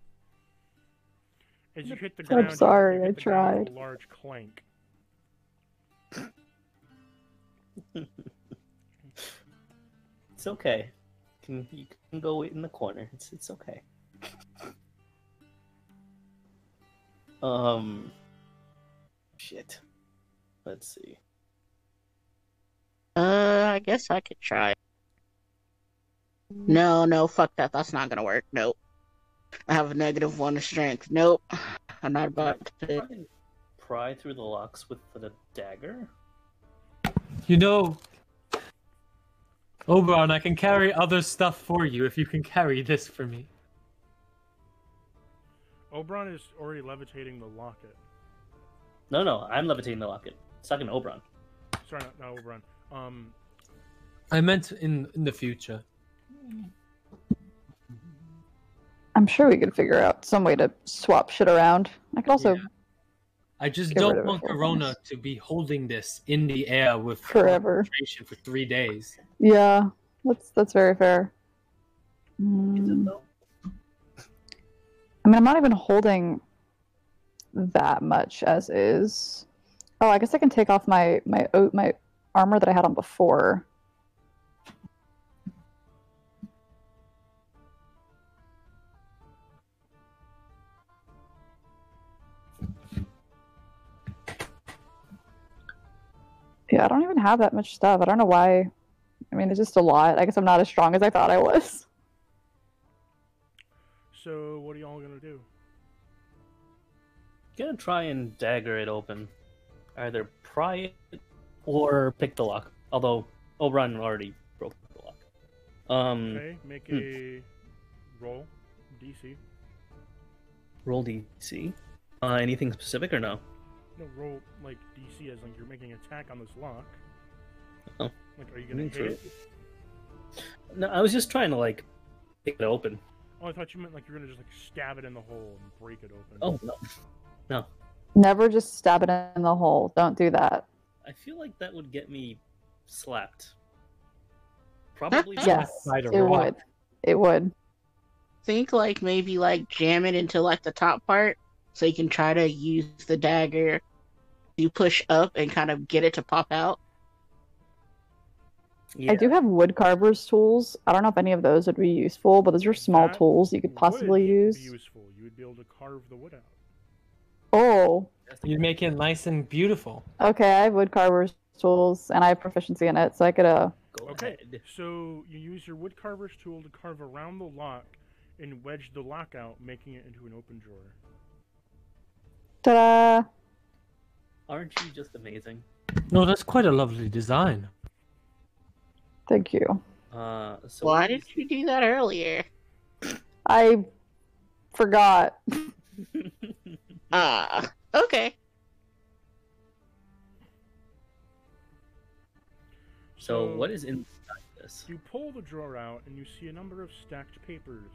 As you hit the I'm ground, you- sorry, you hit I the ground with tried. a large clank. It's okay. You can, you can go wait in the corner. It's it's okay. Um. Shit. Let's see. Uh, I guess I could try. No, no, fuck that. That's not gonna work. Nope. I have a negative one to strength. Nope. I'm not about to. Try and pry through the locks with the dagger. You know, Oberon, I can carry other stuff for you if you can carry this for me. Oberon is already levitating the locket. No, no, I'm levitating the locket. It's talking to Oberon. Sorry, not, not Oberon. Um, I meant in in the future. I'm sure we could figure out some way to swap shit around. I could also Yeah. I just Get rid don't of it want for Corona once. to be holding this in the air with Forever. concentration for three days. Yeah, that's that's very fair. Is it Mm, though? I mean, I'm not even holding that much as is. Oh, I guess I can take off my my oat my armor that I had on before. Yeah, I don't even have that much stuff. I don't know why. I mean, it's just a lot. I guess I'm not as strong as I thought I was. So, what are y'all gonna do? Gonna try and dagger it open. Either pry it or pick the lock. Although Oberon already broke the lock. Um, Okay, make hmm. a roll, D C. Roll D C. Uh, anything specific or no? No, roll like D C as like you're making an attack on this lock. Oh. Like, are you gonna hit True. it? No, I was just trying to like pick it open. Oh, I thought you meant like you're gonna just like stab it in the hole and break it open. Oh no, no. Never just stab it in the hole. Don't do that. I feel like that would get me slapped. Probably. not. Yes, Side of it rock. would. It would. Think like maybe like jam it into like the top part so you can try to use the dagger to push up and kind of get it to pop out. Yeah. I do have wood carver's tools. I don't know if any of those would be useful, but those are small That tools you could possibly would use. Be useful. You would be able to carve the wood out. Oh, You'd make it nice and beautiful. okay. I have wood carver's tools, and I have proficiency in it, so I could uh. Go Okay, ahead. so you use your wood carver's tool to carve around the lock and wedge the lock out, making it into an open drawer. Ta-da! Aren't you just amazing? No, that's quite a lovely design. Thank you. Uh, so Why did you do that earlier? I forgot. Ah, okay. So what is inside this? You pull the drawer out and you see a number of stacked papers.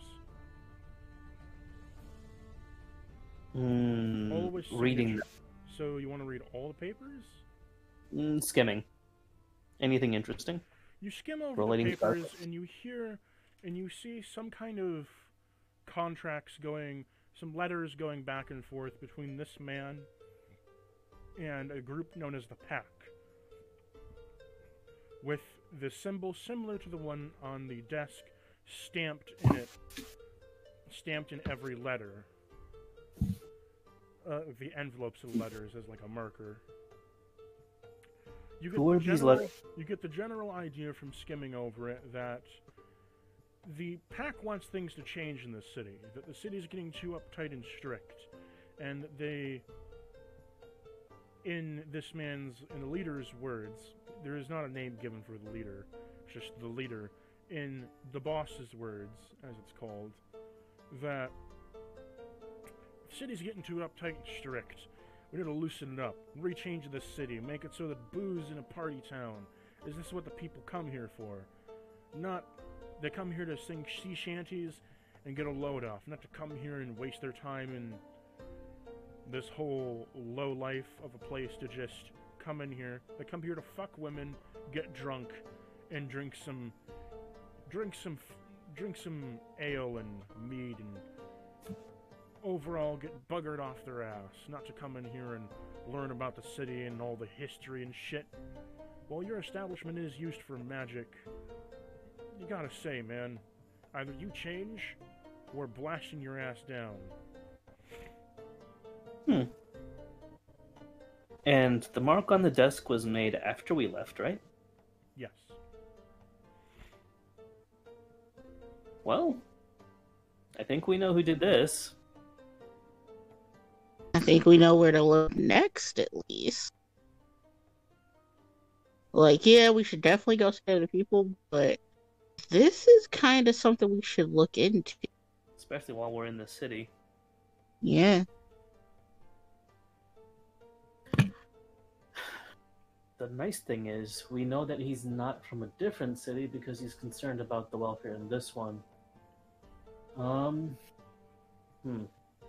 Mm, All with reading, signatures. So you want to read all the papers? mm, skimming. Anything interesting? You skim over Relating the to papers Starbucks. and you hear and you see some kind of contracts going, some letters going back and forth between this man and a group known as the Pack, with the symbol similar to the one on the desk stamped in it, stamped in every letter. Uh, the envelopes of the letters as like a marker. You get Who are the these general, letters? You get the general idea from skimming over it that the Pack wants things to change in this city. That the city's getting too uptight and strict, and they, in this man's, in the leader's words, there is not a name given for the leader, it's just the leader. In the boss's words, as it's called, that the city's getting too uptight and strict. We need to loosen it up, rechange this city, make it so that booze in a party town. Is this what the people come here for? Not, they come here to sing sea shanties and get a load off, not to come here and waste their time in this whole low life of a place to just come in here. They come here to fuck women, get drunk, and drink some, drink some, drink some ale and mead and overall get buggered off their ass, not to come in here and learn about the city and all the history and shit. While your establishment is used for magic, you gotta say, man, either you change, or we're blasting your ass down. Hmm. And the mark on the desk was made after we left, right? Yes. Well, I think we know who did this. I think we know where to look next, at least. Like, yeah, we should definitely go scare the people, but this is kind of something we should look into. Especially while we're in the city. Yeah. The nice thing is, we know that he's not from a different city because he's concerned about the welfare in this one. Um... Hmm.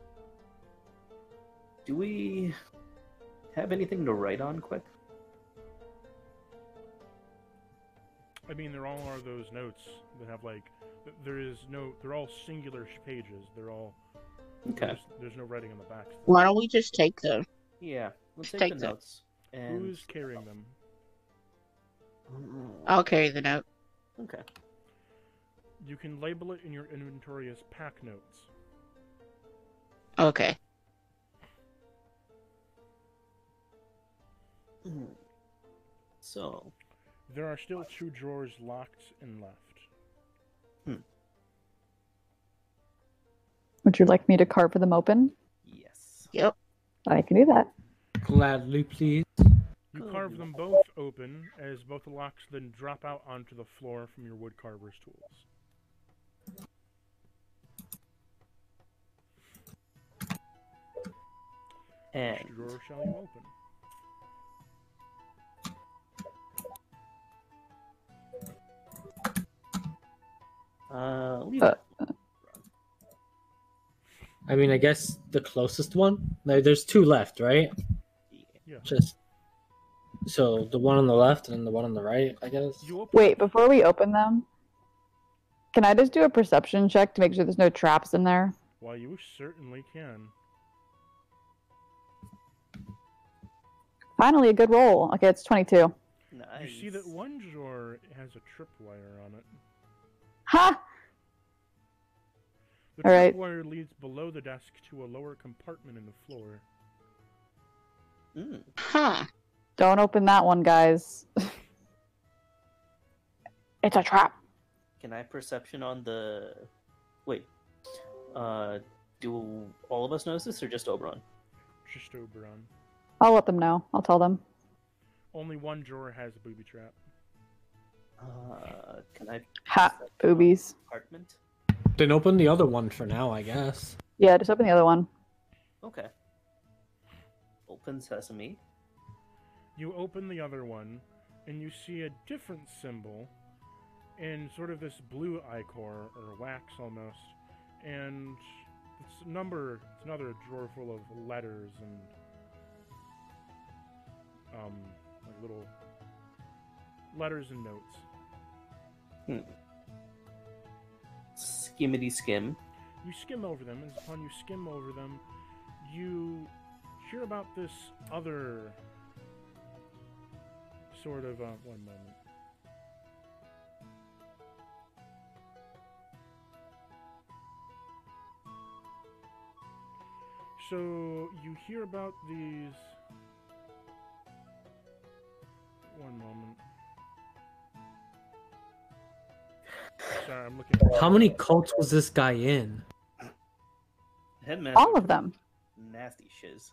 Do we have anything to write on quick? I mean, there all are those notes that have, like, th- there is no, they're all singular sh- pages. They're all, Okay. there's, there's no writing on the back. Why don't we just take them? Yeah, let's take, Take the them. notes. And Who's carrying them? I'll carry the note. Okay. You can label it in your inventory as pack notes. Okay. Hmm. So, There are still two drawers locked and left. Would you like me to carve them open? yes. Yep. I can do that. Gladly, please. You Good carve them lord. both open as both the locks then drop out onto the floor from your wood carver's tools. And Which drawer shall you open? uh, leave Uh, it. I mean, I guess the closest one. Like, there's two left, right? Yeah. Just so the one on the left and the one on the right, I guess. You open Wait, before we open them, can I just do a perception check to make sure there's no traps in there? Why, you certainly can. Finally, a good roll. Okay, it's twenty-two. Nice. You see that one drawer has a tripwire on it. Ha! The All right. tripwire leads below the desk to a lower compartment in the floor. Mm. Huh. Don't open that one, guys. It's a trap. Can I perception on the? Wait. Uh, do all of us notice this, or just Oberon? Just Oberon. I'll let them know. I'll tell them. Only one drawer has a booby trap. Uh, can I? Ha! perception on Boobies. the Apartment. Then open the other one for now, I guess. Yeah, just open the other one. Okay. Open sesame. You open the other one, and you see a different symbol in sort of this blue ichor, or wax almost, and it's a number, it's another drawer full of letters and um, like little letters and notes. Hmm. Skimmity skim. You skim over them, and upon you skim over them, you hear about this other sort of, uh, one moment. So, you hear about these... One moment. Sorry, I'm looking... How many cults was this guy in? Headmaster. All of them. Nasty shiz.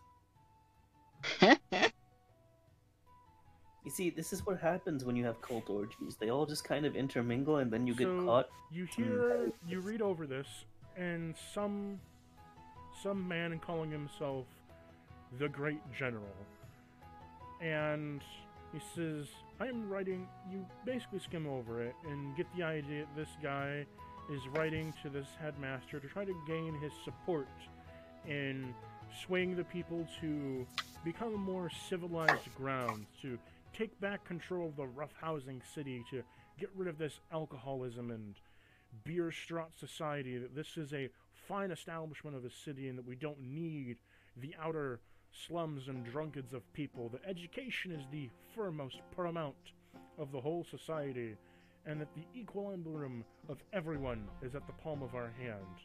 You see, this is what happens when you have cult orgies. They all just kind of intermingle, and then you get So, caught. You hear, you read over this, and some, some man calling himself the Great General, and he says, I am writing, you basically skim over it, and get the idea that this guy is writing to this headmaster to try to gain his support in swaying the people to become a more civilized ground, to take back control of the roughhousing city, to get rid of this alcoholism and beer-straught society, that this is a fine establishment of a city and that we don't need the outer slums and drunkards of people, that education is the foremost paramount of the whole society, and that the equilibrium of everyone is at the palm of our hand.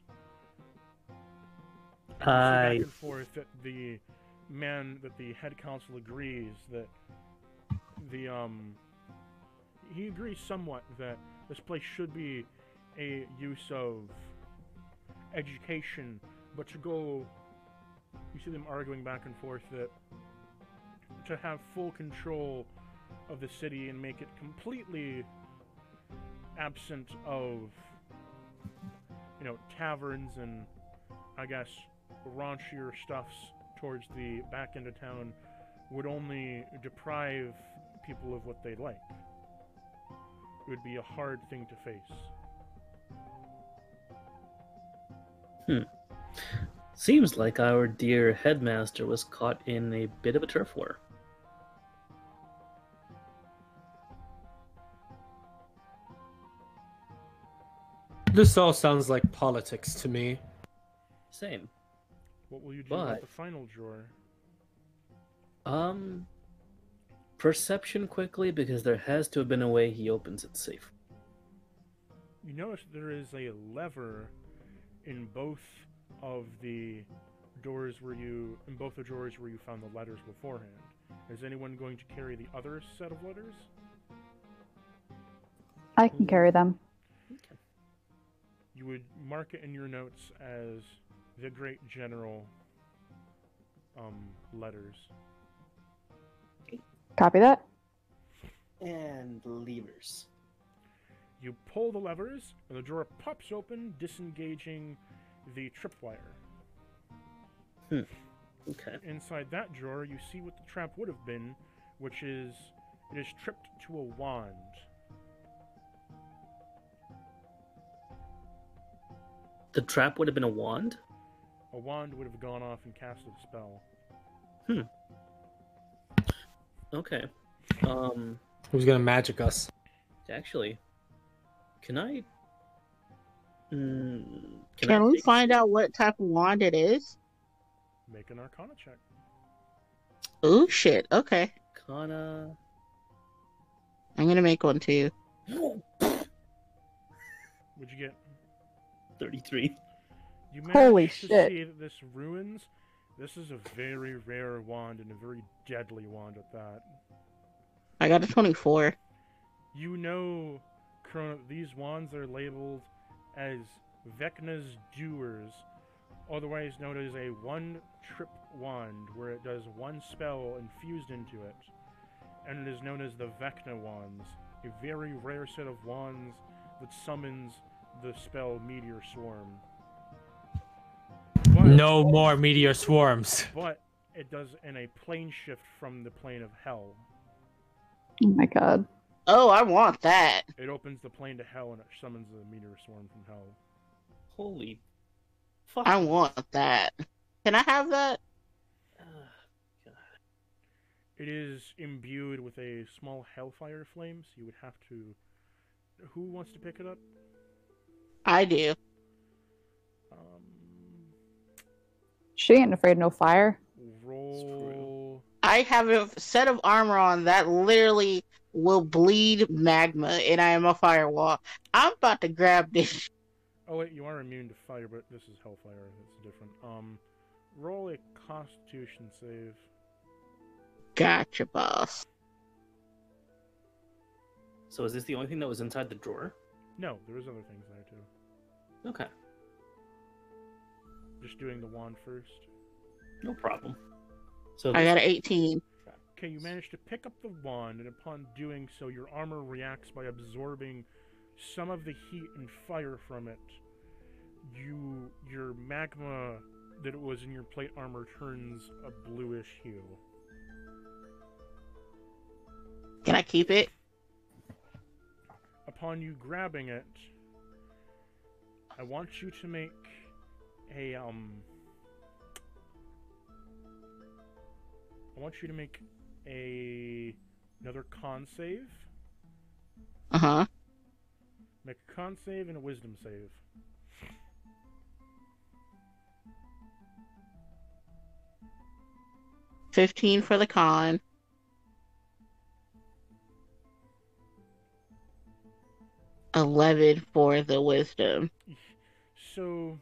And I- back and forth that the man, that the head council agrees that the, um, he agrees somewhat that this place should be a use of education, but to go, you see them arguing back and forth that to have full control of the city and make it completely absent of, you know, taverns and, I guess, raunchier stuffs towards the back end of town would only deprive people of what they like. It would be a hard thing to face. Hmm. Seems like our dear headmaster was caught in a bit of a turf war. This all sounds like politics to me. Same. What will you do But- about the final drawer? Um, Perception quickly, because there has to have been a way he opens it safe. You notice there is a lever in both of the doors where you, in both the drawers where you found the letters beforehand. Is anyone going to carry the other set of letters? I can carry them. Okay. You would mark it in your notes as the Great General um, letters. Copy that. And levers. You pull the levers, and the drawer pops open, disengaging the tripwire. Hmm. Okay. Inside that drawer, you see what the trap would have been, which is it is tripped to a wand. The trap would have been a wand? A wand would have gone off and cast a spell. Hmm. Okay. Um, Who's gonna magic us? actually, can I... Mm, can Can I we take- find out what type of wand it is? Make an Arcana check. Oh shit. Okay, Arcana... I'm gonna make one too. What'd you get? thirty-three. You managed Holy to shit. see that this ruins. This is a very rare wand and a very deadly wand at that. I got a twenty-four. You know, Chrono, these wands are labeled as Vecna's Doers, otherwise known as a one-trip wand, where it does one spell infused into it, and it is known as the Vecna wands, a very rare set of wands that summons the spell Meteor Swarm. But, No more meteor swarms. but it does in a plane shift from the plane of hell. Oh my god. Oh, I want that. It opens the plane to hell and it summons the Meteor Swarm from hell. Holy fuck. I want that. Can I have that? Ah, God. It is imbued with a small hellfire flame, so you would have to... Who wants to pick it up? I do. Um, She ain't afraid of no fire. roll... I have a set of armor on that literally will bleed magma, and I am a firewall. I'm about to grab this. Oh wait, you are immune to fire, but this is hellfire. It's different. Um, roll a Constitution save. Gotcha, boss. So is this the only thing that was inside the drawer? No, there is other things there too. Okay. Just doing the wand first. No problem. So I this- got an eighteen. Okay, you manage to pick up the wand, and upon doing so, your armor reacts by absorbing some of the heat and fire from it. You, your magma that was in your plate armor turns a bluish hue. Can I keep it? Upon you grabbing it, I want you to make a um. I want you to make a another con save. Uh huh. Make a con save and a wisdom save. Fifteen for the con. Eleven for the wisdom. So.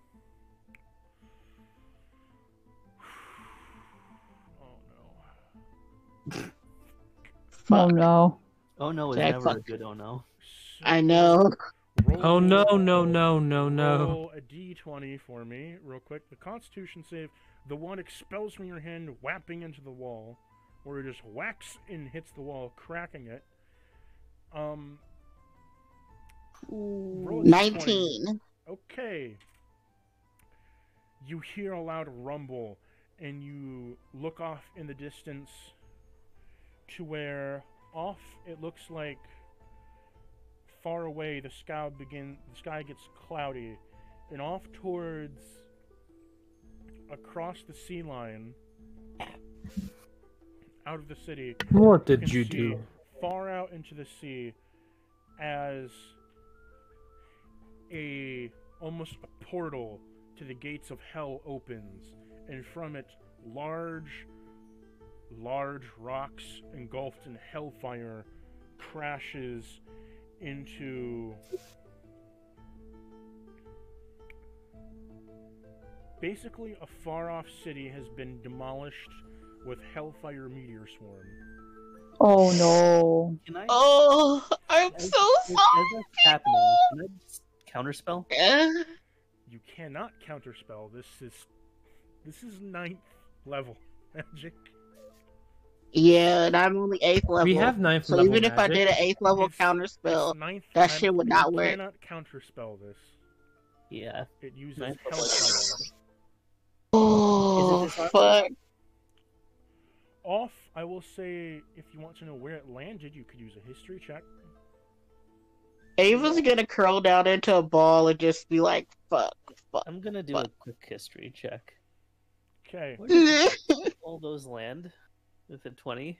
Oh no. Oh Fuck. no. Oh no, it's Jack, never a fuck. good oh no. So I know. roll- Oh no, no, no, no, no. Roll a d twenty for me, real quick. The Constitution save, the one expels from your hand, whapping into the wall, or it just whacks and hits the wall, cracking it. Um. roll a d twenty. Nineteen. Okay. You hear a loud rumble, and you look off in the distance to where off it looks like far away the sky begin the sky gets cloudy, and off towards across the sea line out of the city What you did can you see do? far out into the sea as a almost a portal to the gates of hell opens, and from it large large rocks engulfed in hellfire crashes into basically a far-off city has been demolished with hellfire meteor swarm. Oh no. Can I? Oh, I'm as, so as, as sorry. that's happening, can I just counterspell? Uh, You cannot counterspell. This is this is ninth level magic. yeah, and I'm only eighth level. We have ninth so level even if I magic. did an eighth level It's- counter It's spell, ninth. that I'm- shit would not you work. cannot counterspell this. Yeah. It uses Ninth level. hellfire. Oh, disarm? fuck. Off, I will say, if you want to know where it landed, you could use a history check. Ava's gonna curl down into a ball and just be like, fuck, fuck. I'm gonna do What? a quick history check. Okay, Where did all those land? Within twenty?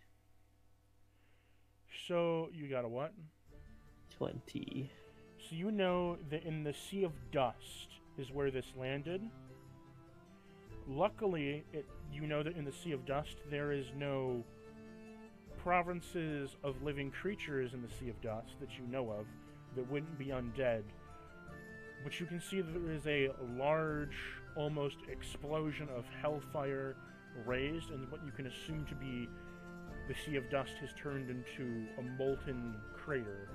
so you got a what? twenty. So you know that in the Sea of Dust is where this landed. Luckily, it you know that in the Sea of Dust there is no provinces of living creatures in the Sea of Dust that you know of that wouldn't be undead. But you can see that there is a large, almost explosion of hellfire raised, and what you can assume to be the Sea of Dust has turned into a molten crater.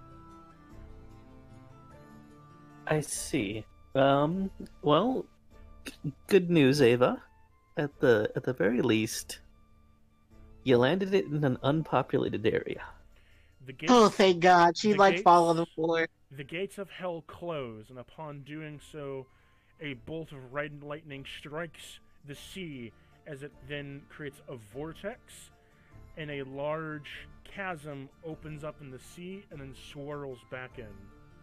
I see. Um, well, good news, Ava. At the at the very least, you landed it in an unpopulated area. The gates, Oh, thank God. She the like fall on the gates- floor. The gates of hell close, and upon doing so, a bolt of red lightning strikes the sea as it then creates a vortex, and a large chasm opens up in the sea and then swirls back in.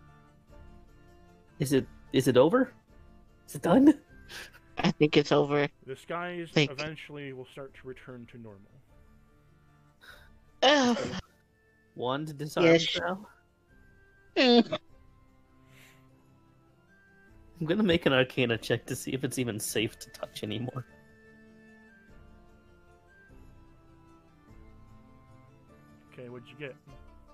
Is it is it over? Is it done? I think it's over. The skies Thank- eventually will start to return to normal. Ugh. Wand disarm Yes. spell? Mm. I'm gonna make an Arcana check to see if it's even safe to touch anymore. Okay, what'd you get?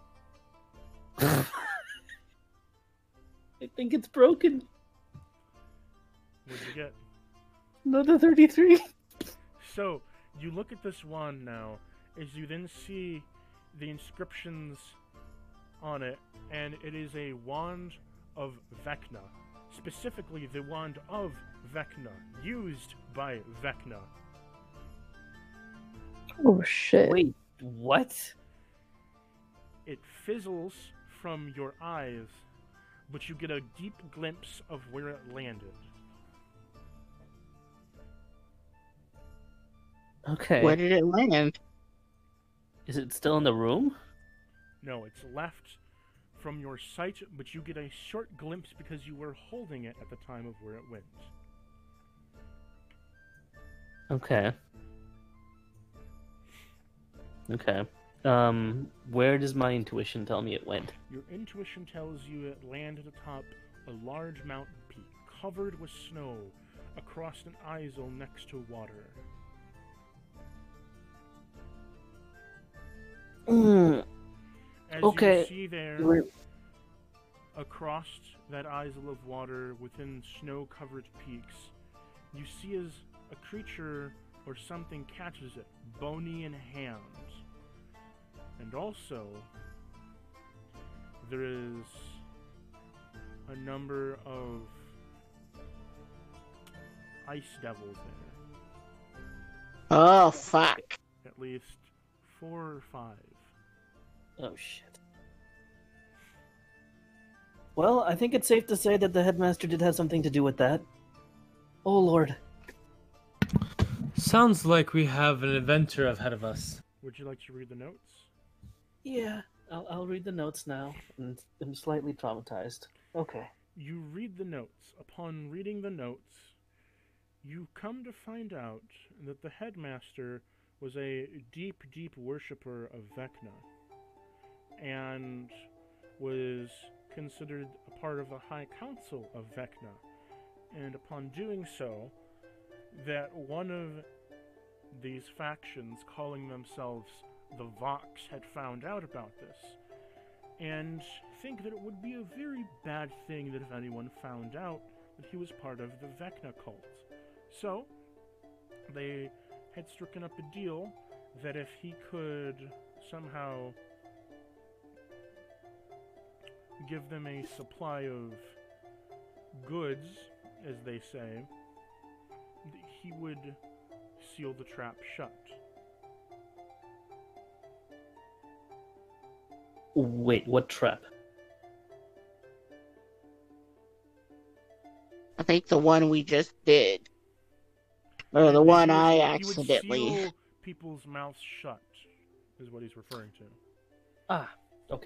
I think it's broken. What'd you get? Another thirty-three. So, you look at this wand now, as you then see the inscriptions on it, and it is a wand of Vecna. Specifically, the wand of Vecna, used by Vecna. Oh shit. Wait, what? It fizzles from your eyes, but you get a deep glimpse of where it landed. Okay. Where did it land? Is it still in the room? No, it's left from your sight, but you get a short glimpse because you were holding it at the time of where it went. Okay. Okay. Um, where does my intuition tell me it went? Your intuition tells you it landed atop a large mountain peak, covered with snow, across an isle next to water. Mm, As Okay. you see there, Where- across that isle of water within snow-covered peaks, you see as a creature or something catches it, bony in hand. And also, there is a number of ice devils there. Oh, fuck. At least four or five. Oh shit. Well, I think it's safe to say that the headmaster did have something to do with that. Oh lord. Sounds like we have an adventure ahead of us. Would you like to read the notes? Yeah, I'll, I'll read the notes now. And I'm slightly traumatized. Okay. You read the notes. Upon reading the notes, you come to find out that the headmaster was a deep, deep worshipper of Vecna, and was considered a part of the High Council of Vecna. And upon doing so, that one of these factions calling themselves the Vox had found out about this, and think that it would be a very bad thing that if anyone found out that he was part of the Vecna cult. So, they had stricken up a deal that if he could somehow give them a supply of goods, as they say, he would seal the trap shut. Wait, what trap? I think the one we just did. Or Yeah, the he one would- I he would accidentally. seal people's mouths shut, is what he's referring to. Ah, okay.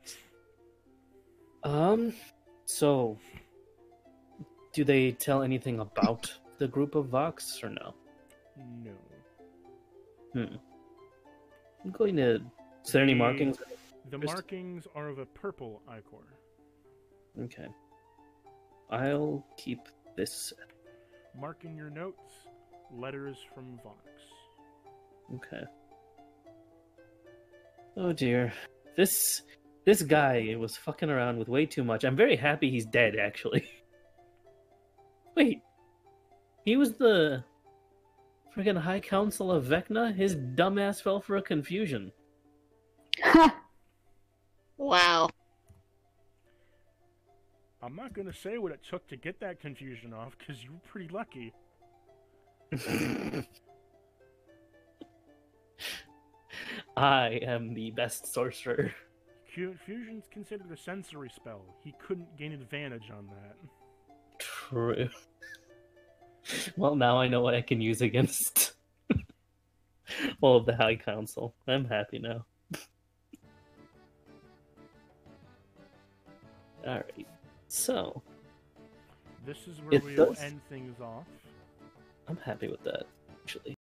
Um, so do they tell anything about the group of Vox or no? No. Hmm. I'm going to. Is there any The- markings? The Just- markings are of a purple ichor. Okay. I'll keep this. Mark in your notes, letters from Vox. Okay. Oh dear. This this guy was fucking around with way too much. I'm very happy he's dead, actually. Wait. He was the friggin' High Council of Vecna? His dumbass fell for a confusion. Wow. I'm not going to say what it took to get that confusion off, because you were pretty lucky. I am the best sorcerer. Fusion's considered a sensory spell. He couldn't gain advantage on that. True. Well, now I know what I can use against all of the High Council. I'm happy now. Alright, so This is where It we'll does. end things off. I'm happy with that, actually.